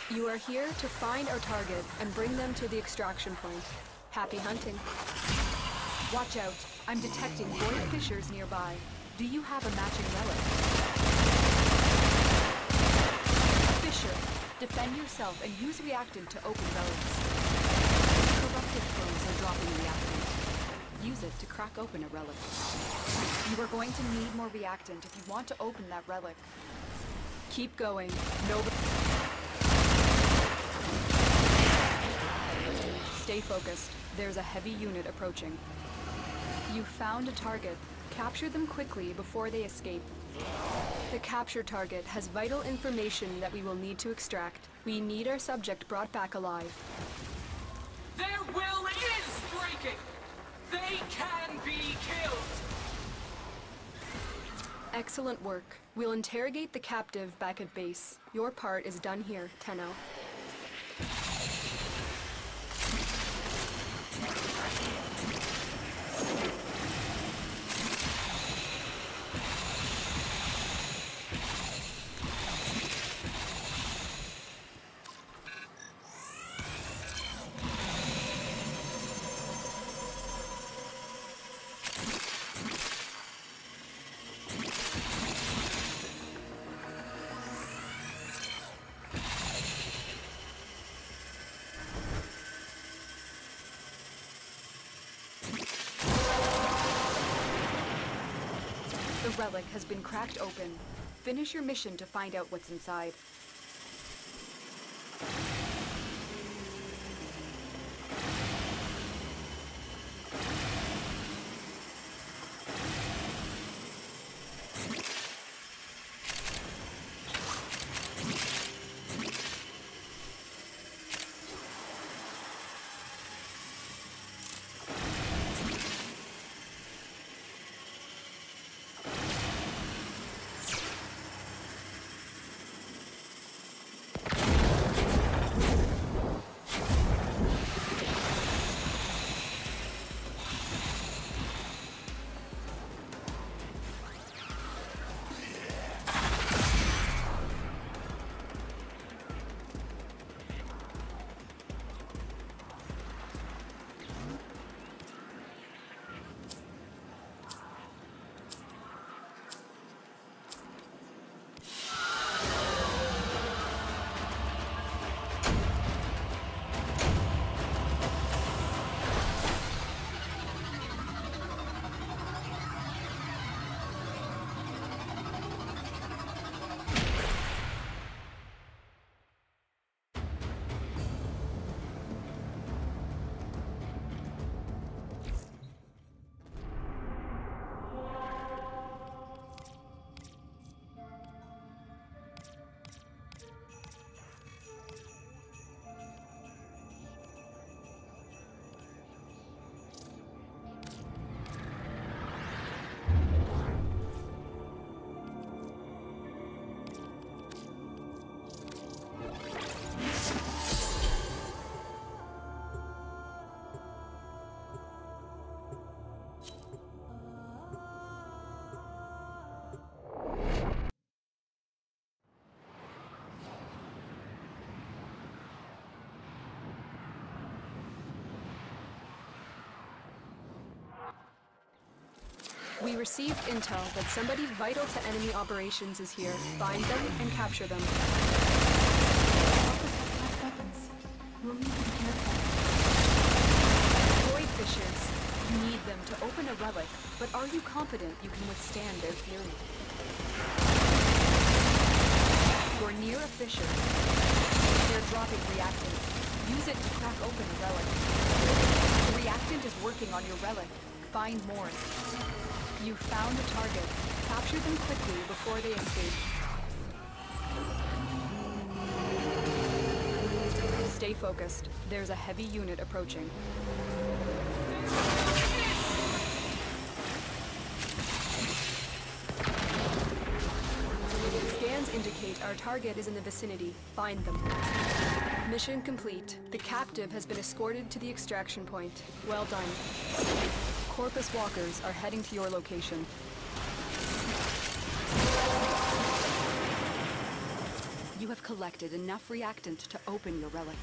You are here to find our target and bring them to the extraction point. Happy hunting. Watch out. I'm detecting void fissures nearby. Do you have a matching relic? Fissure. Defend yourself and use reactant to open relics. Corrupted clones are dropping reactant. Use it to crack open a relic. You are going to need more reactant if you want to open that relic. Keep going. Stay focused. There's a heavy unit approaching. You found a target. Capture them quickly before they escape. The capture target has vital information that we will need to extract. We need our subject brought back alive. Their will is breaking! They can be killed! Excellent work. We'll interrogate the captive back at base. Your part is done here, Tenno. The relic has been cracked open. Finish your mission to find out what's inside. We received intel that somebody vital to enemy operations is here. Find them and capture them. Weapons. We'll need to be careful. Void fissures. You need them to open a relic, but are you confident you can withstand their fury? You're near a fissure. They're dropping reactant. Use it to crack open a relic. The reactant is working on your relic. Find more. You found a target. Capture them quickly before they escape. Stay focused. There's a heavy unit approaching. Scans indicate our target is in the vicinity. Find them. Mission complete. The captive has been escorted to the extraction point. Well done. Corpus walkers are heading to your location. You have collected enough reactant to open your relic.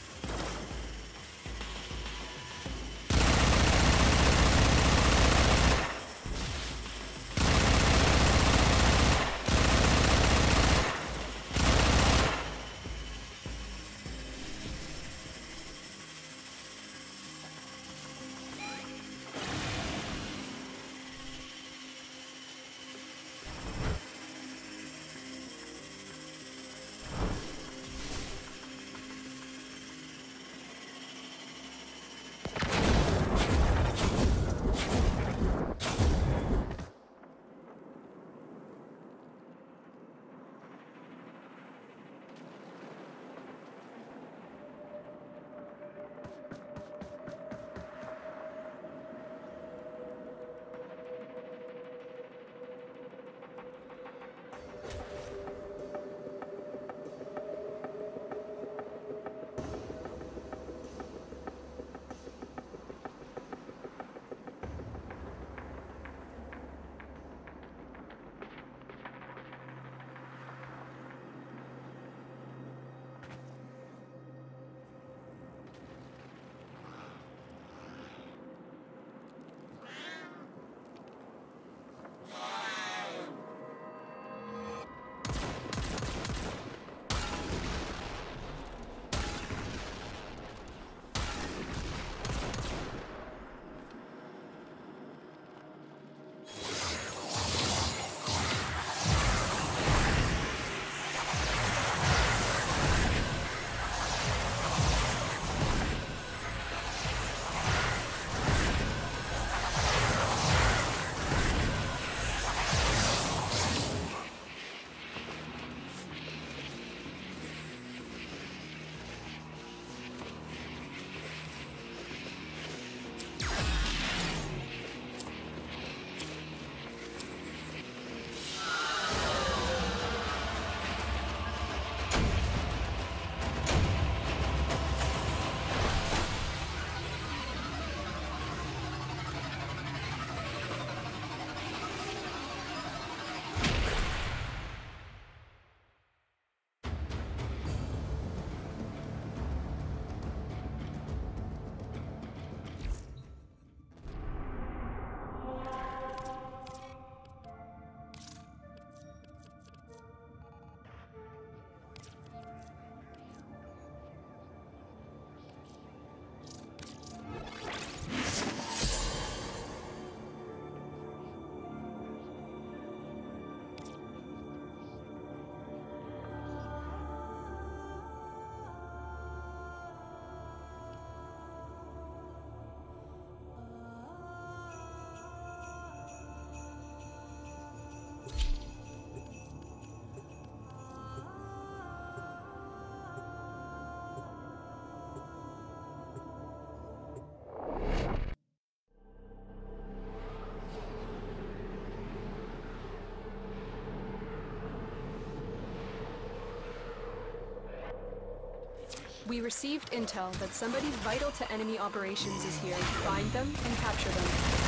We received intel that somebody vital to enemy operations is here. Find them and capture them.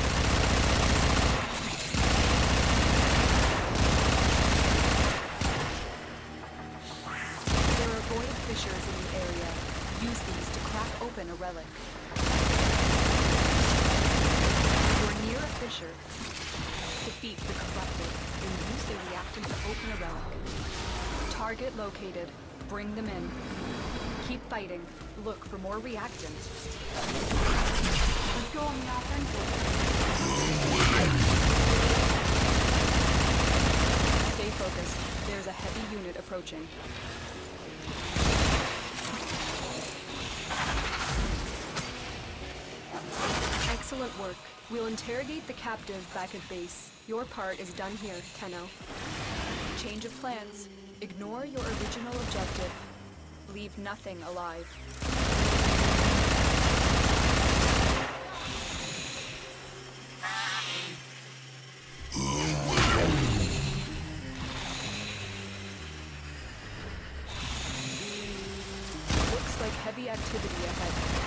There are void fissures in the area. Use these to crack open a relic. You're near a fissure. Defeat the corrupted and use their reactant to open a relic. Target located. Bring them in. Keep fighting. Look for more reactant. Let's go on the offensive. Stay focused. There's a heavy unit approaching. Excellent work. We'll interrogate the captive back at base. Your part is done here, Tenno. Change of plans. Ignore your original objective. Leave nothing alive. Looks like heavy activity ahead.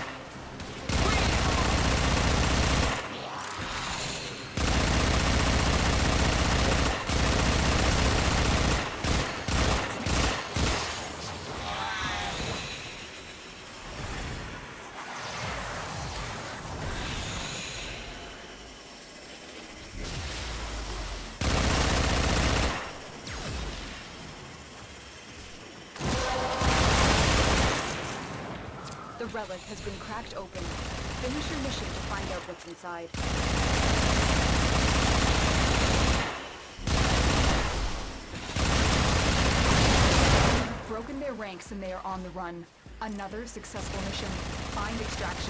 The relic has been cracked open. Finish your mission to find out what's inside. You've broken their ranks and they are on the run. Another successful mission. Find extraction.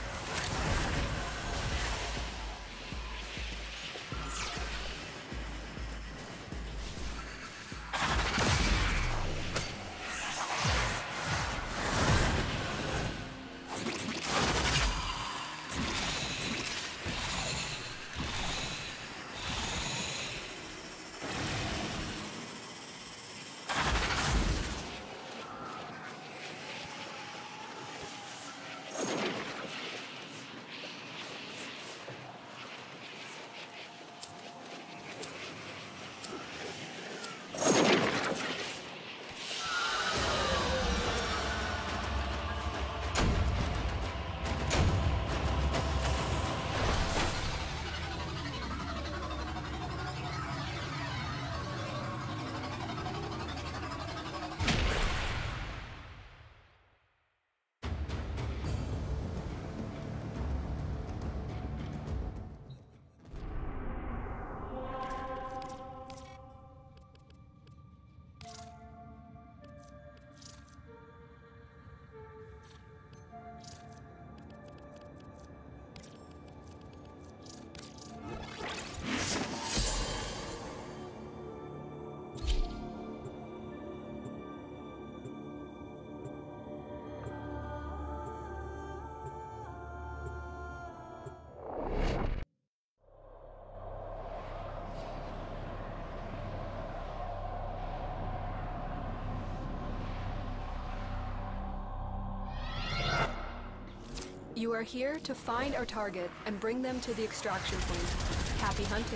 You are here to find our target and bring them to the extraction point. Happy hunting.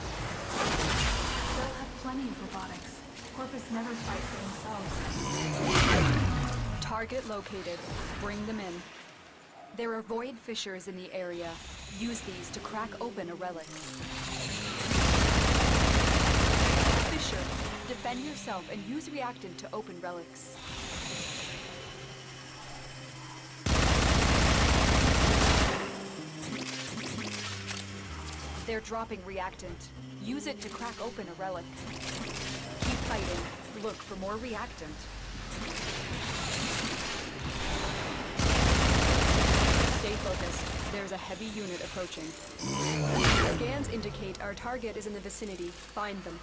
They'll have plenty of robotics. Corpus never fight for themselves. Target located. Bring them in. There are void fissures in the area. Use these to crack open a relic. Fissure. Defend yourself and use reactant to open relics. They're dropping reactant. Use it to crack open a relic. Keep fighting. Look for more reactant. Stay focused. There's a heavy unit approaching. Scans indicate our target is in the vicinity. Find them.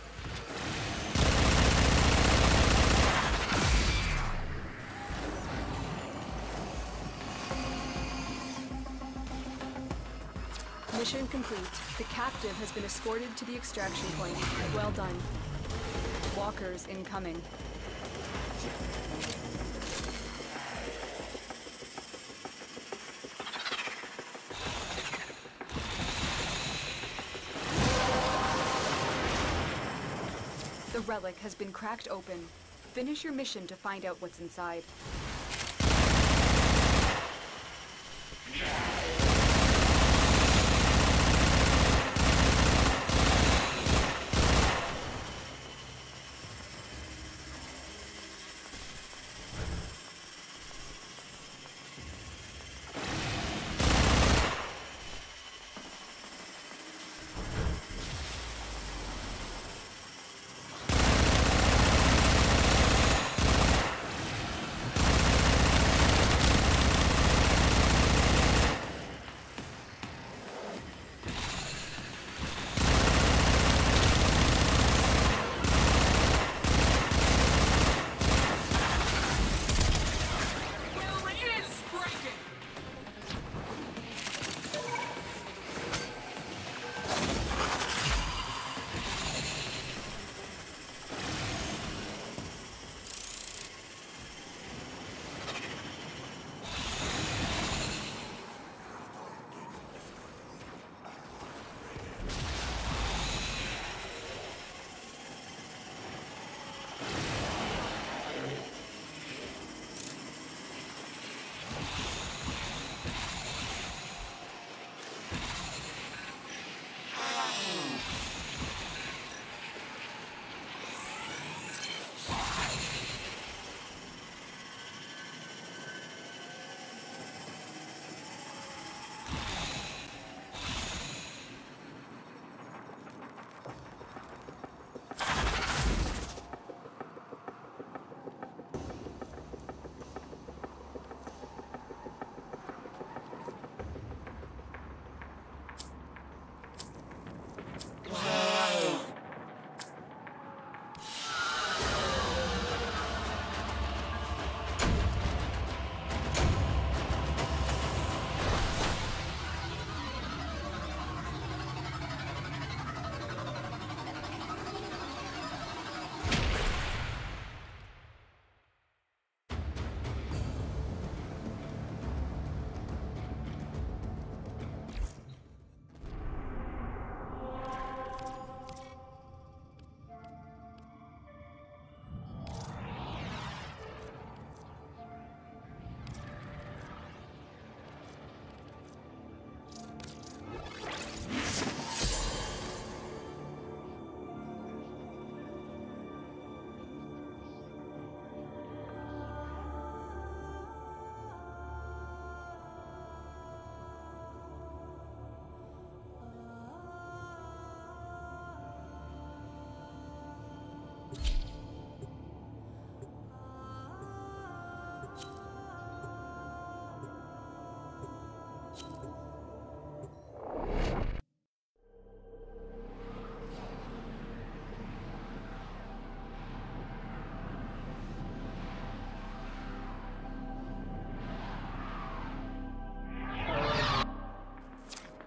Mission complete. The captive has been escorted to the extraction point. Well done. Walkers incoming. The relic has been cracked open. Finish your mission to find out what's inside.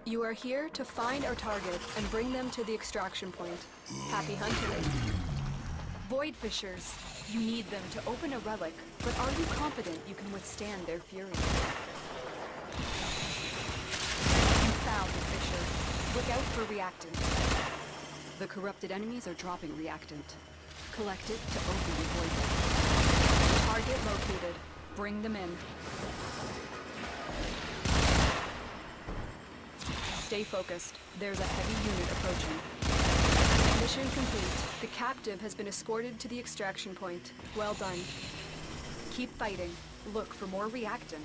You are here to find our target and bring them to the extraction point. Happy hunting. Void Fishers, you need them to open a relic, but are you confident you can withstand their fury? You found the Fisher. Look out for reactant. The corrupted enemies are dropping reactant. Collect it to open the void. Target located. Bring them in. Stay focused. There's a heavy unit approaching. Mission complete. The captive has been escorted to the extraction point. Well done. Keep fighting. Look for more reactant.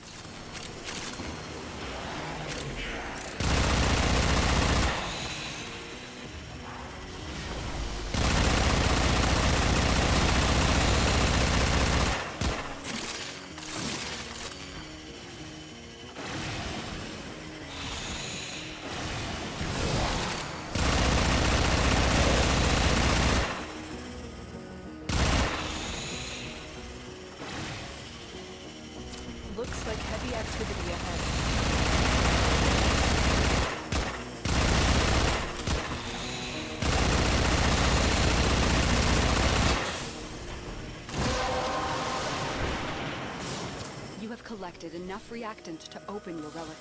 Looks like heavy activity ahead. You have collected enough reactant to open your relic.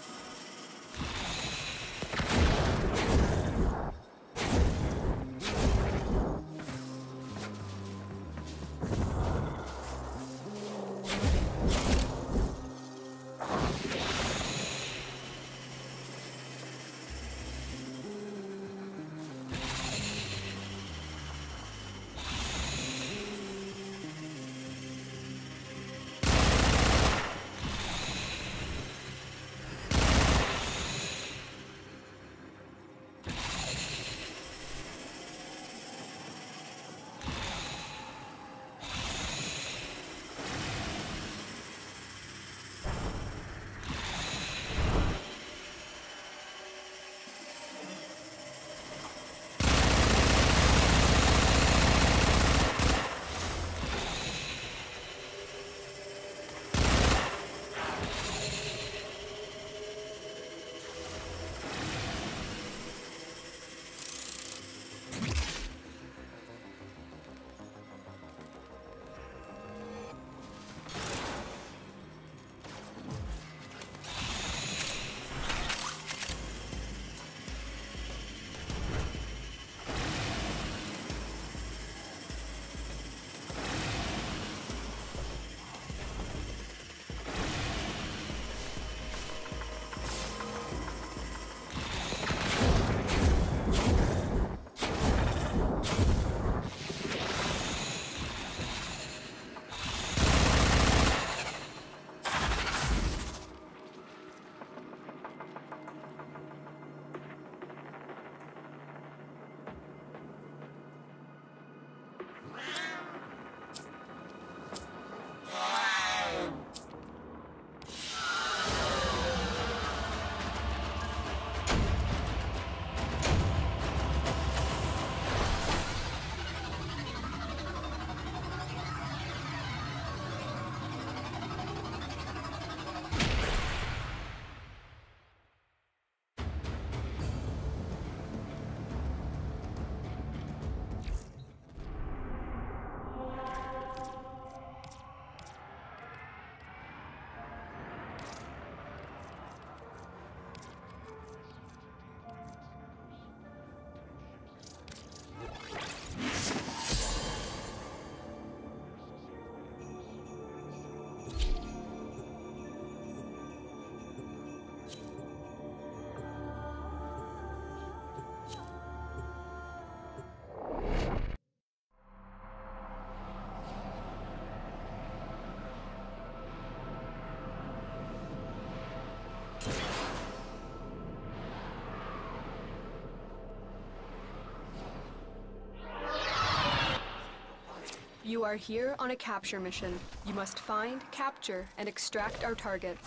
You are here on a capture mission. You must find, capture, and extract our target.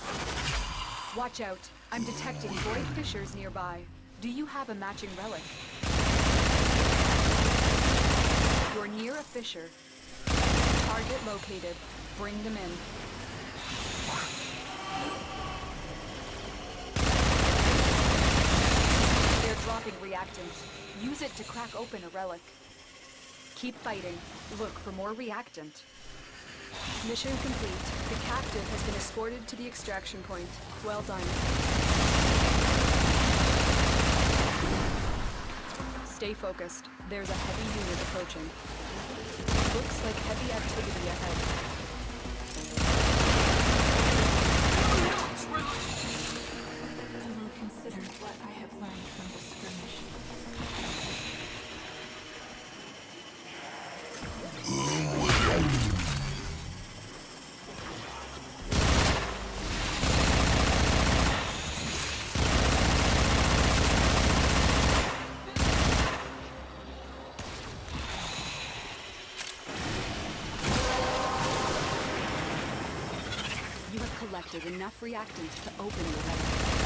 Watch out. I'm detecting void fissures nearby. Do you have a matching relic? You're near a fissure. Target located. Bring them in. Use it to crack open a relic. Keep fighting. Look for more reactant. Mission complete. The captive has been escorted to the extraction point. Well done. Stay focused. There's a heavy unit approaching. Looks like heavy activity ahead. I will consider what I have learned from this skirmish. Collected enough reactant to open the relic.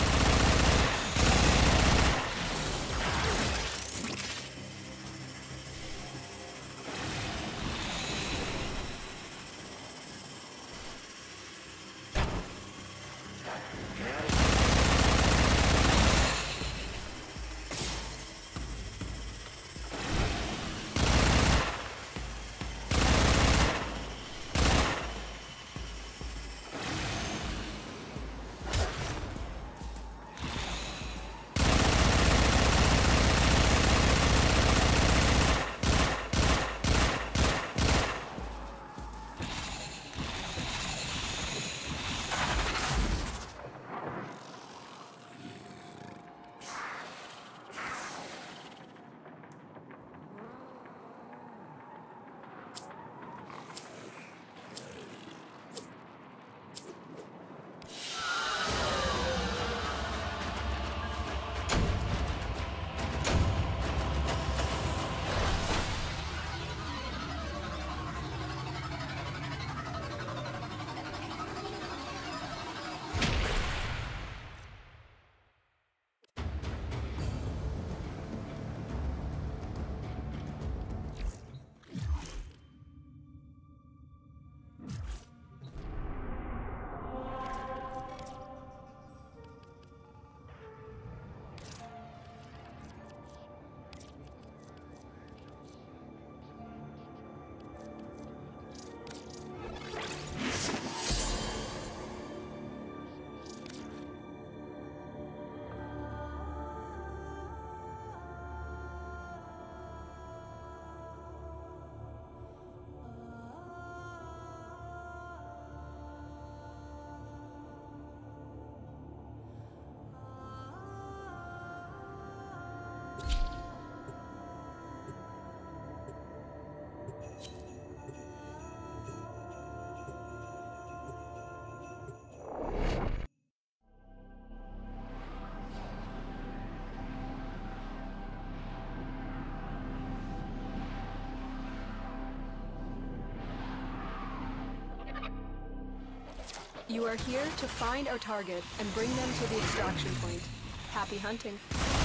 You are here to find our target and bring them to the extraction point. Happy hunting.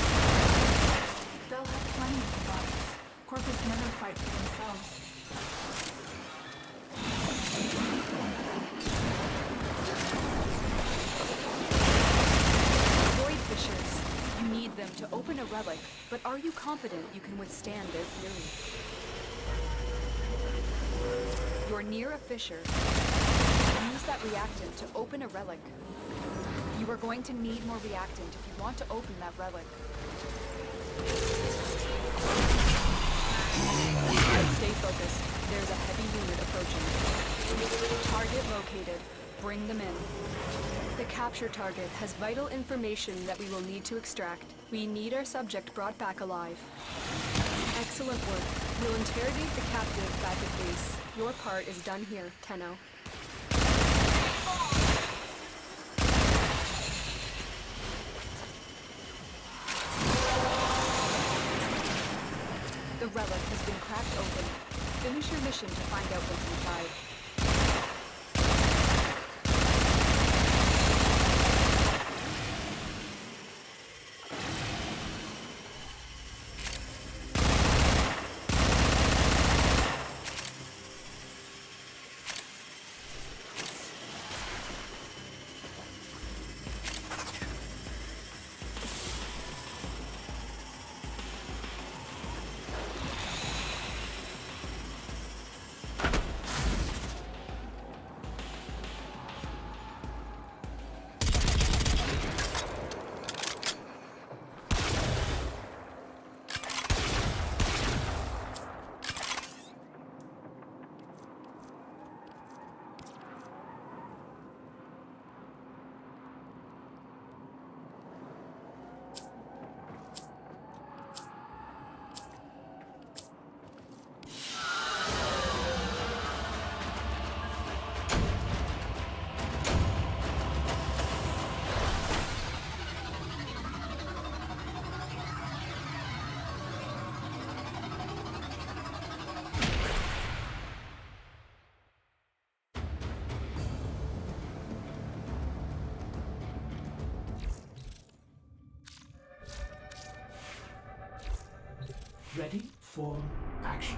They'll have plenty of bodies. Corpus never fight for themselves. Void fissures. You need them to open a relic, but are you confident you can withstand their fury? You're near a fissure. Use that reactant to open a relic. You are going to need more reactant if you want to open that relic. Stay focused. There's a heavy unit approaching. Target located. Bring them in. The capture target has vital information that we will need to extract. We need our subject brought back alive. Excellent work. We'll interrogate the captive back at base. Your part is done here, Tenno. The relic has been cracked open. Finish your mission to find out what's inside. ready for action.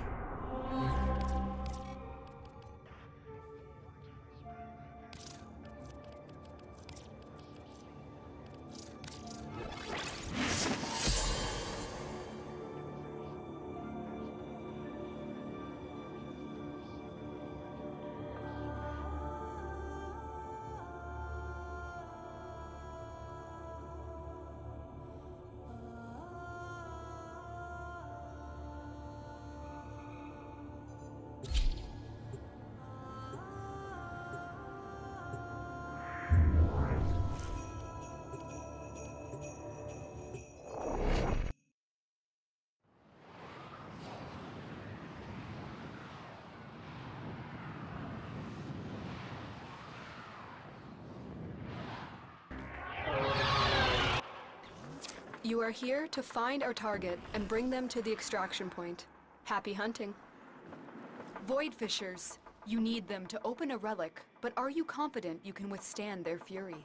You are here to find our target and bring them to the extraction point. Happy hunting. Void Fishers. You need them to open a relic, but are you confident you can withstand their fury?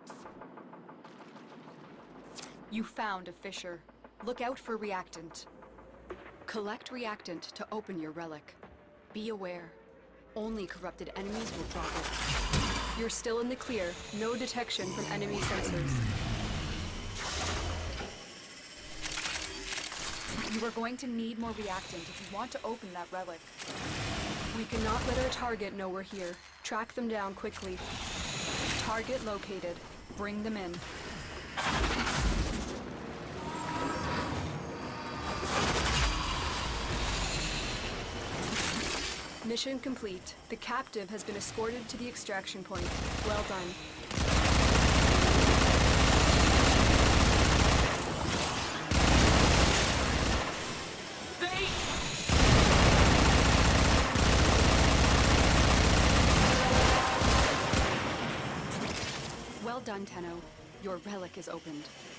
You found a fissure. Look out for reactant. Collect reactant to open your relic. Be aware. Only corrupted enemies will drop it. You're still in the clear. No detection from enemy sensors. You are going to need more reactant if you want to open that relic. We cannot let our target know we're here. Track them down quickly. Target located. Bring them in. Mission complete. The captive has been escorted to the extraction point. Well done. Well done, Tenno. Your relic is opened.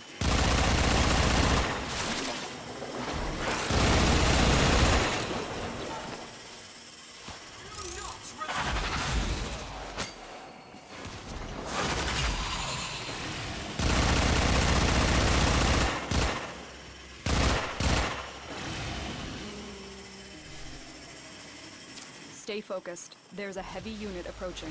Stay focused. There's a heavy unit approaching.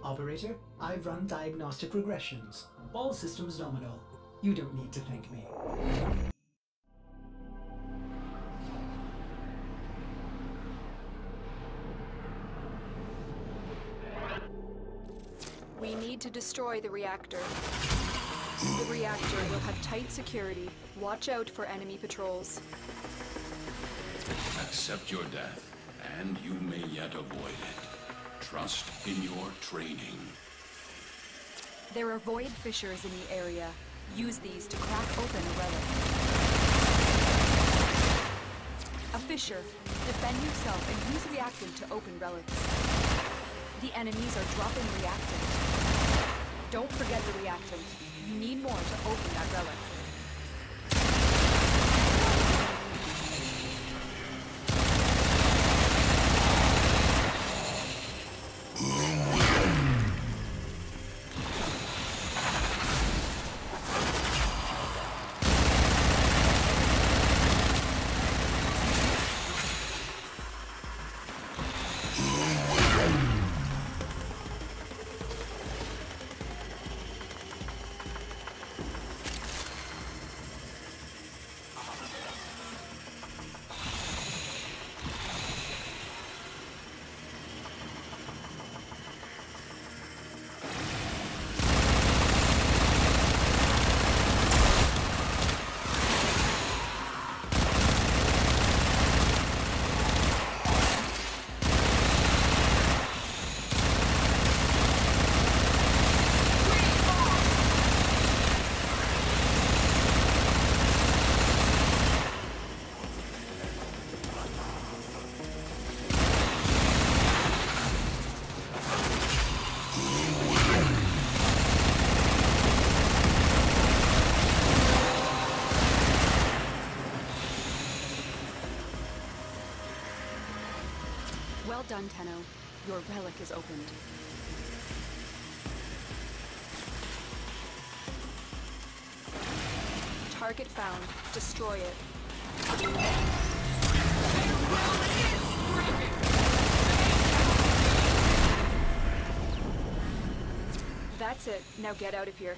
Operator, I've run diagnostic regressions. All systems nominal. You don't need to thank me. We need to destroy the reactor. The reactor will have tight security. Watch out for enemy patrols. Accept your death, and you may yet avoid it. Trust in your training. There are void fissures in the area. Use these to crack open a relic. A fissure. Defend yourself and use reactant to open relics. The enemies are dropping reactant. Don't forget the reactant. You need more to open that relic. Well done, Tenno. Your relic is opened. Target found. Destroy it. That's it. Now get out of here.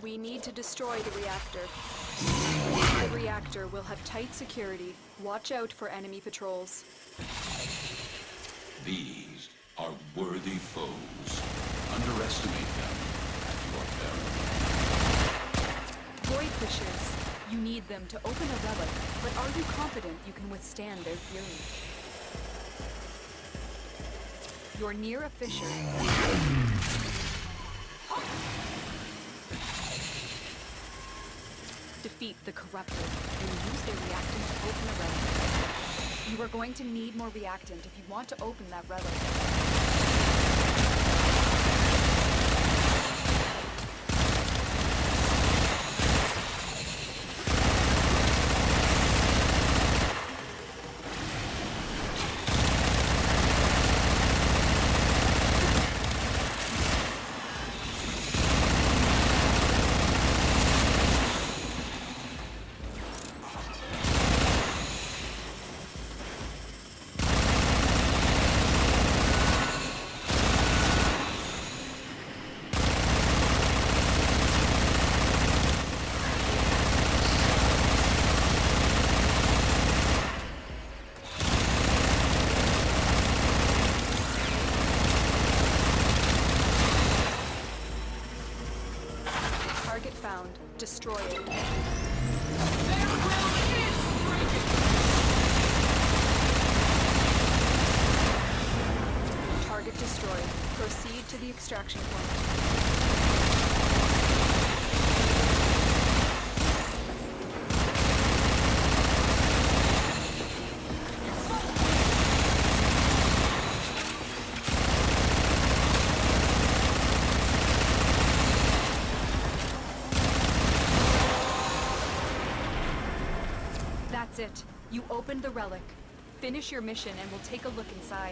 We need to destroy the reactor. The reactor will have tight security. Watch out for enemy patrols. These are worthy foes. Underestimate them at your peril. Void Fishers. You need them to open a relic, but are you confident you can withstand their fury? You're near a fissure. Defeat the corrupted and use their reactant to open a relic. You are going to need more reactant if you want to open that relic. Target found. Destroy it. Target destroyed. Proceed to the extraction point. That's it. You opened the relic. Finish your mission and we'll take a look inside.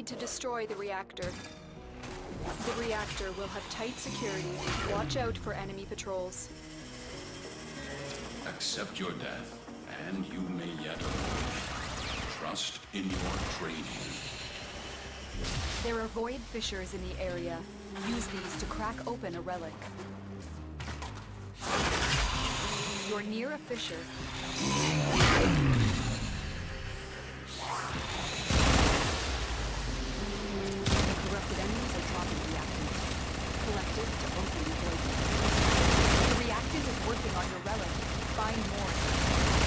need to destroy the reactor. The reactor will have tight security. Watch out for enemy patrols. Accept your death, and you may yet emerge. Trust in your training. There are void fissures in the area. Use these to crack open a relic. You're near a fissure. The corrupted enemies are dropping reactants. Collect it to open the void. The reactant is working on your relic. Find more.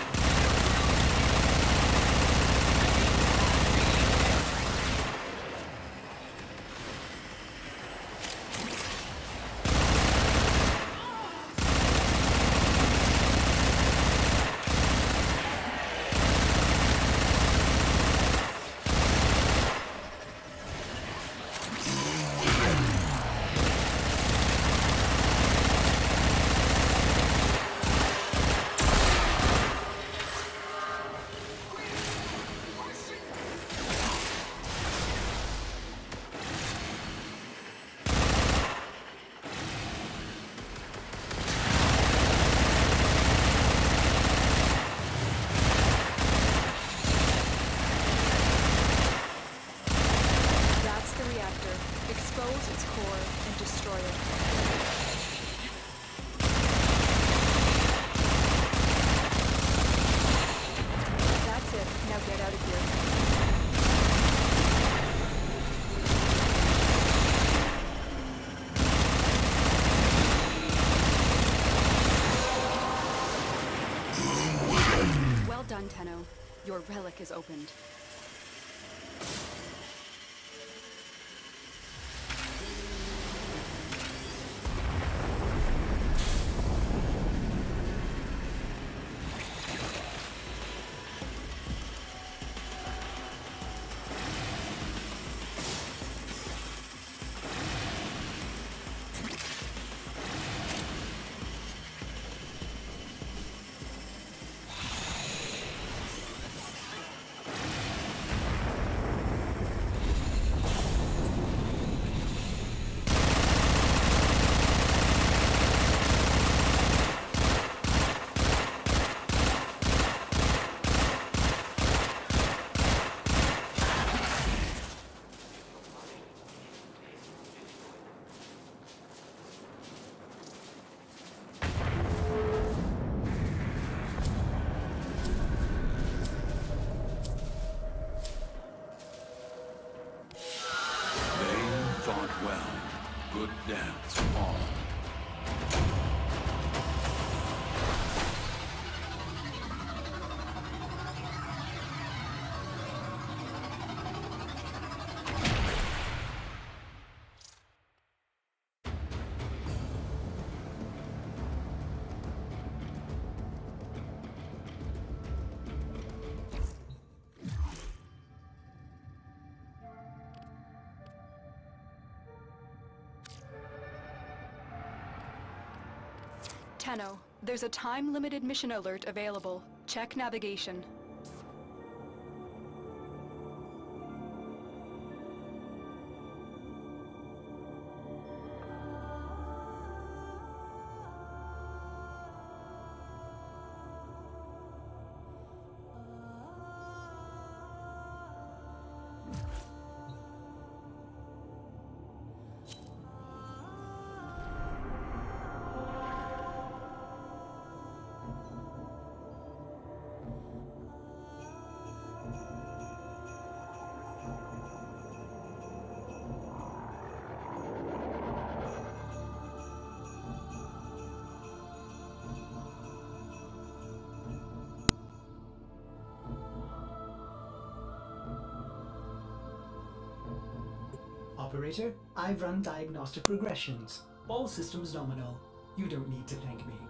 Your relic is opened. Good dance, all. Tenno, there's a time-limited mission alert available. Check navigation. Operator, I've run diagnostic regressions. All systems nominal. You don't need to thank me.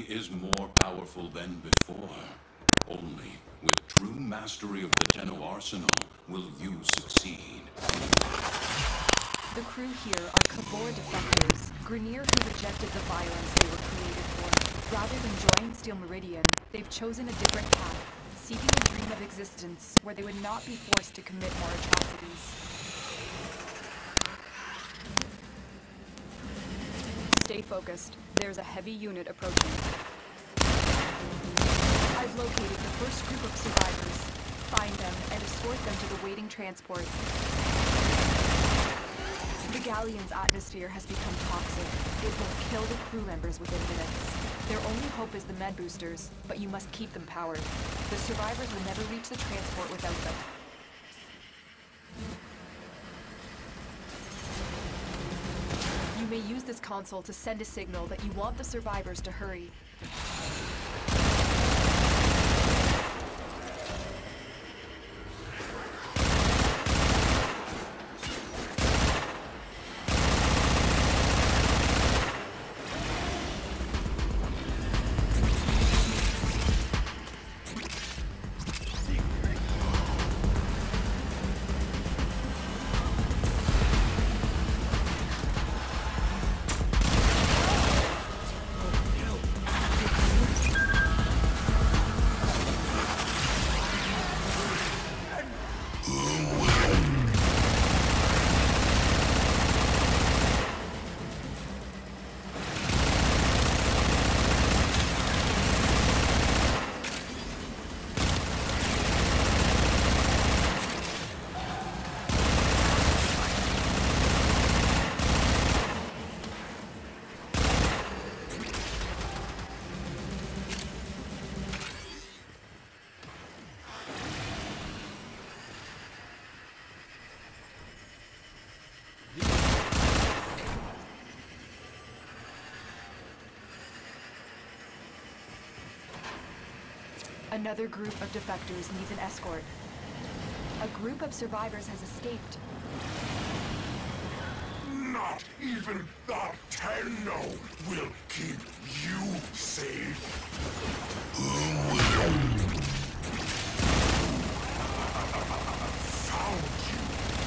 is more powerful than before. Only with true mastery of the Tenno arsenal will you succeed. The crew here are Kazadure defectors, Grineer who rejected the violence they were created for. Rather than join Steel Meridian, they've chosen a different path, seeking a dream of existence where they would not be forced to commit more atrocities. Stay focused. There's a heavy unit approaching. I've located the first group of survivors. Find them and escort them to the waiting transport. The galleon's atmosphere has become toxic. It will kill the crew members within minutes. Their only hope is the med boosters, but you must keep them powered. The survivors will never reach the transport without them. You may use this console to send a signal that you want the survivors to hurry. Another group of defectors needs an escort. A group of survivors has escaped. Not even the Tenno will keep you safe. Found you.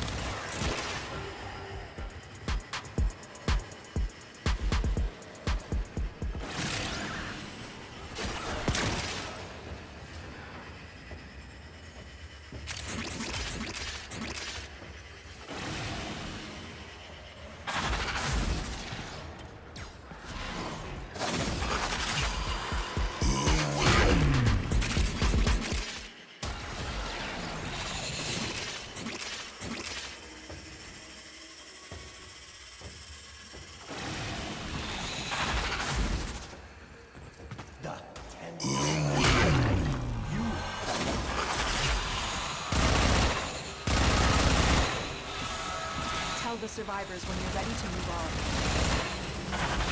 Tell the survivors when you're ready to move on.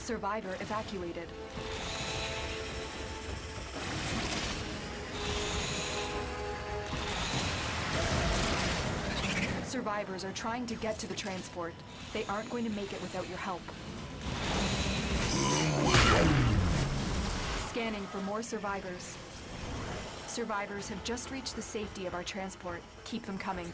Survivor evacuated. Survivors are trying to get to the transport. They aren't going to make it without your help. Scanning for more survivors. Survivors have just reached the safety of our transport. Keep them coming.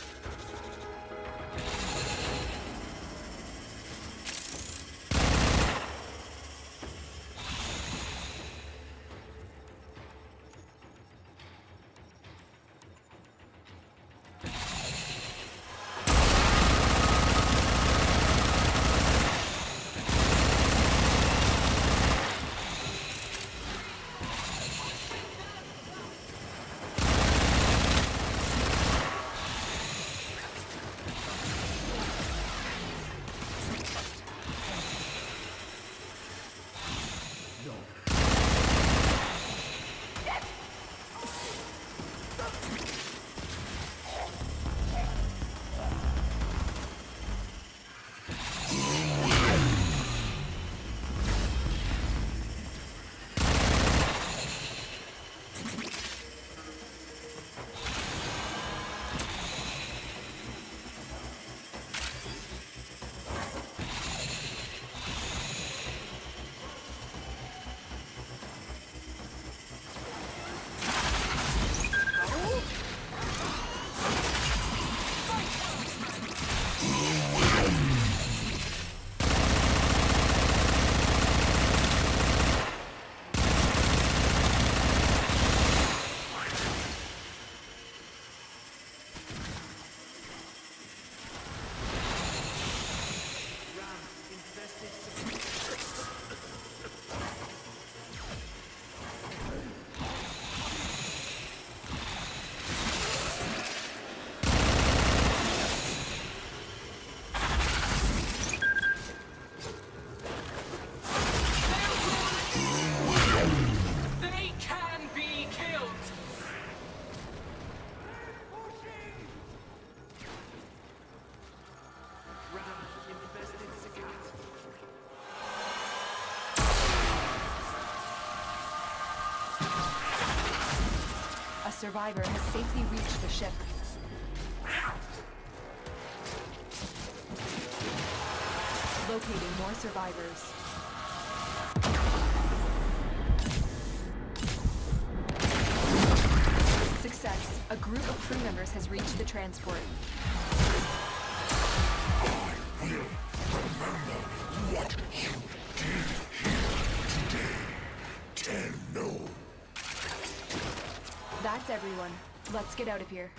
A survivor has safely reached the ship. Locating more survivors. Success. A group of crew members has reached the transport. I will remember what you did here today. Tenno. That's everyone. Let's get out of here.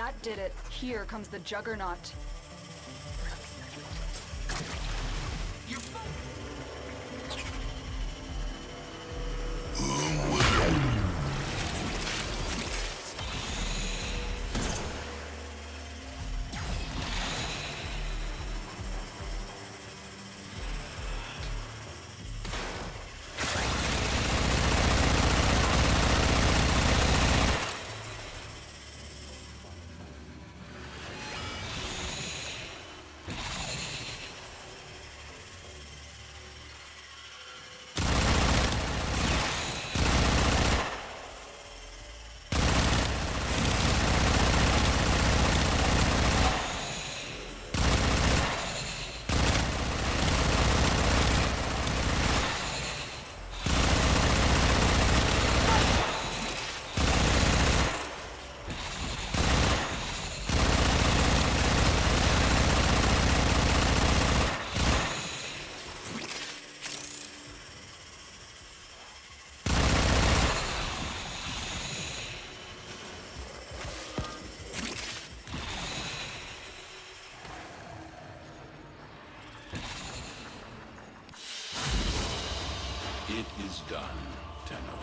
That did it. Here comes the Juggernaut. It is done, Tenno.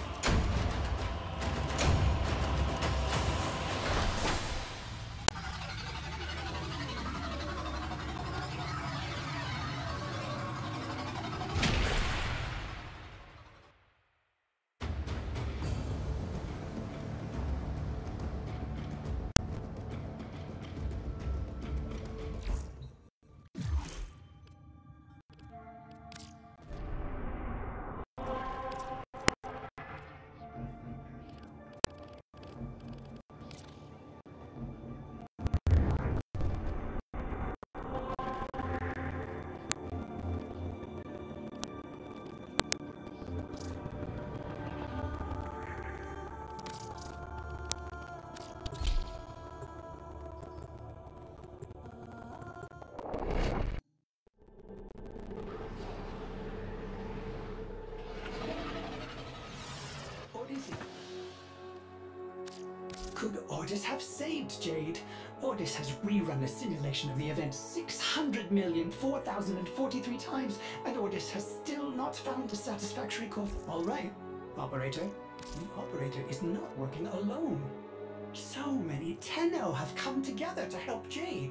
Could Ordis have saved Jade? Ordis has rerun a simulation of the event 600,004,043 times, and Ordis has still not found a satisfactory cause. All right, Operator. The Operator is not working alone. So many Tenno have come together to help Jade.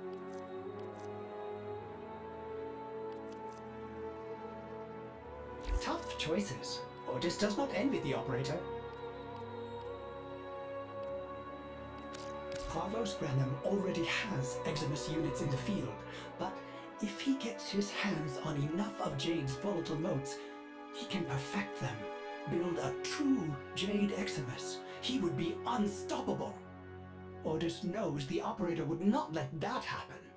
Tough choices. Ordis does not envy the Operator. Parvos Granum already has Eximus units in the field, but if he gets his hands on enough of Jade's volatile motes, he can perfect them, build a true Jade Eximus. He would be unstoppable. Ordis knows the Operator would not let that happen.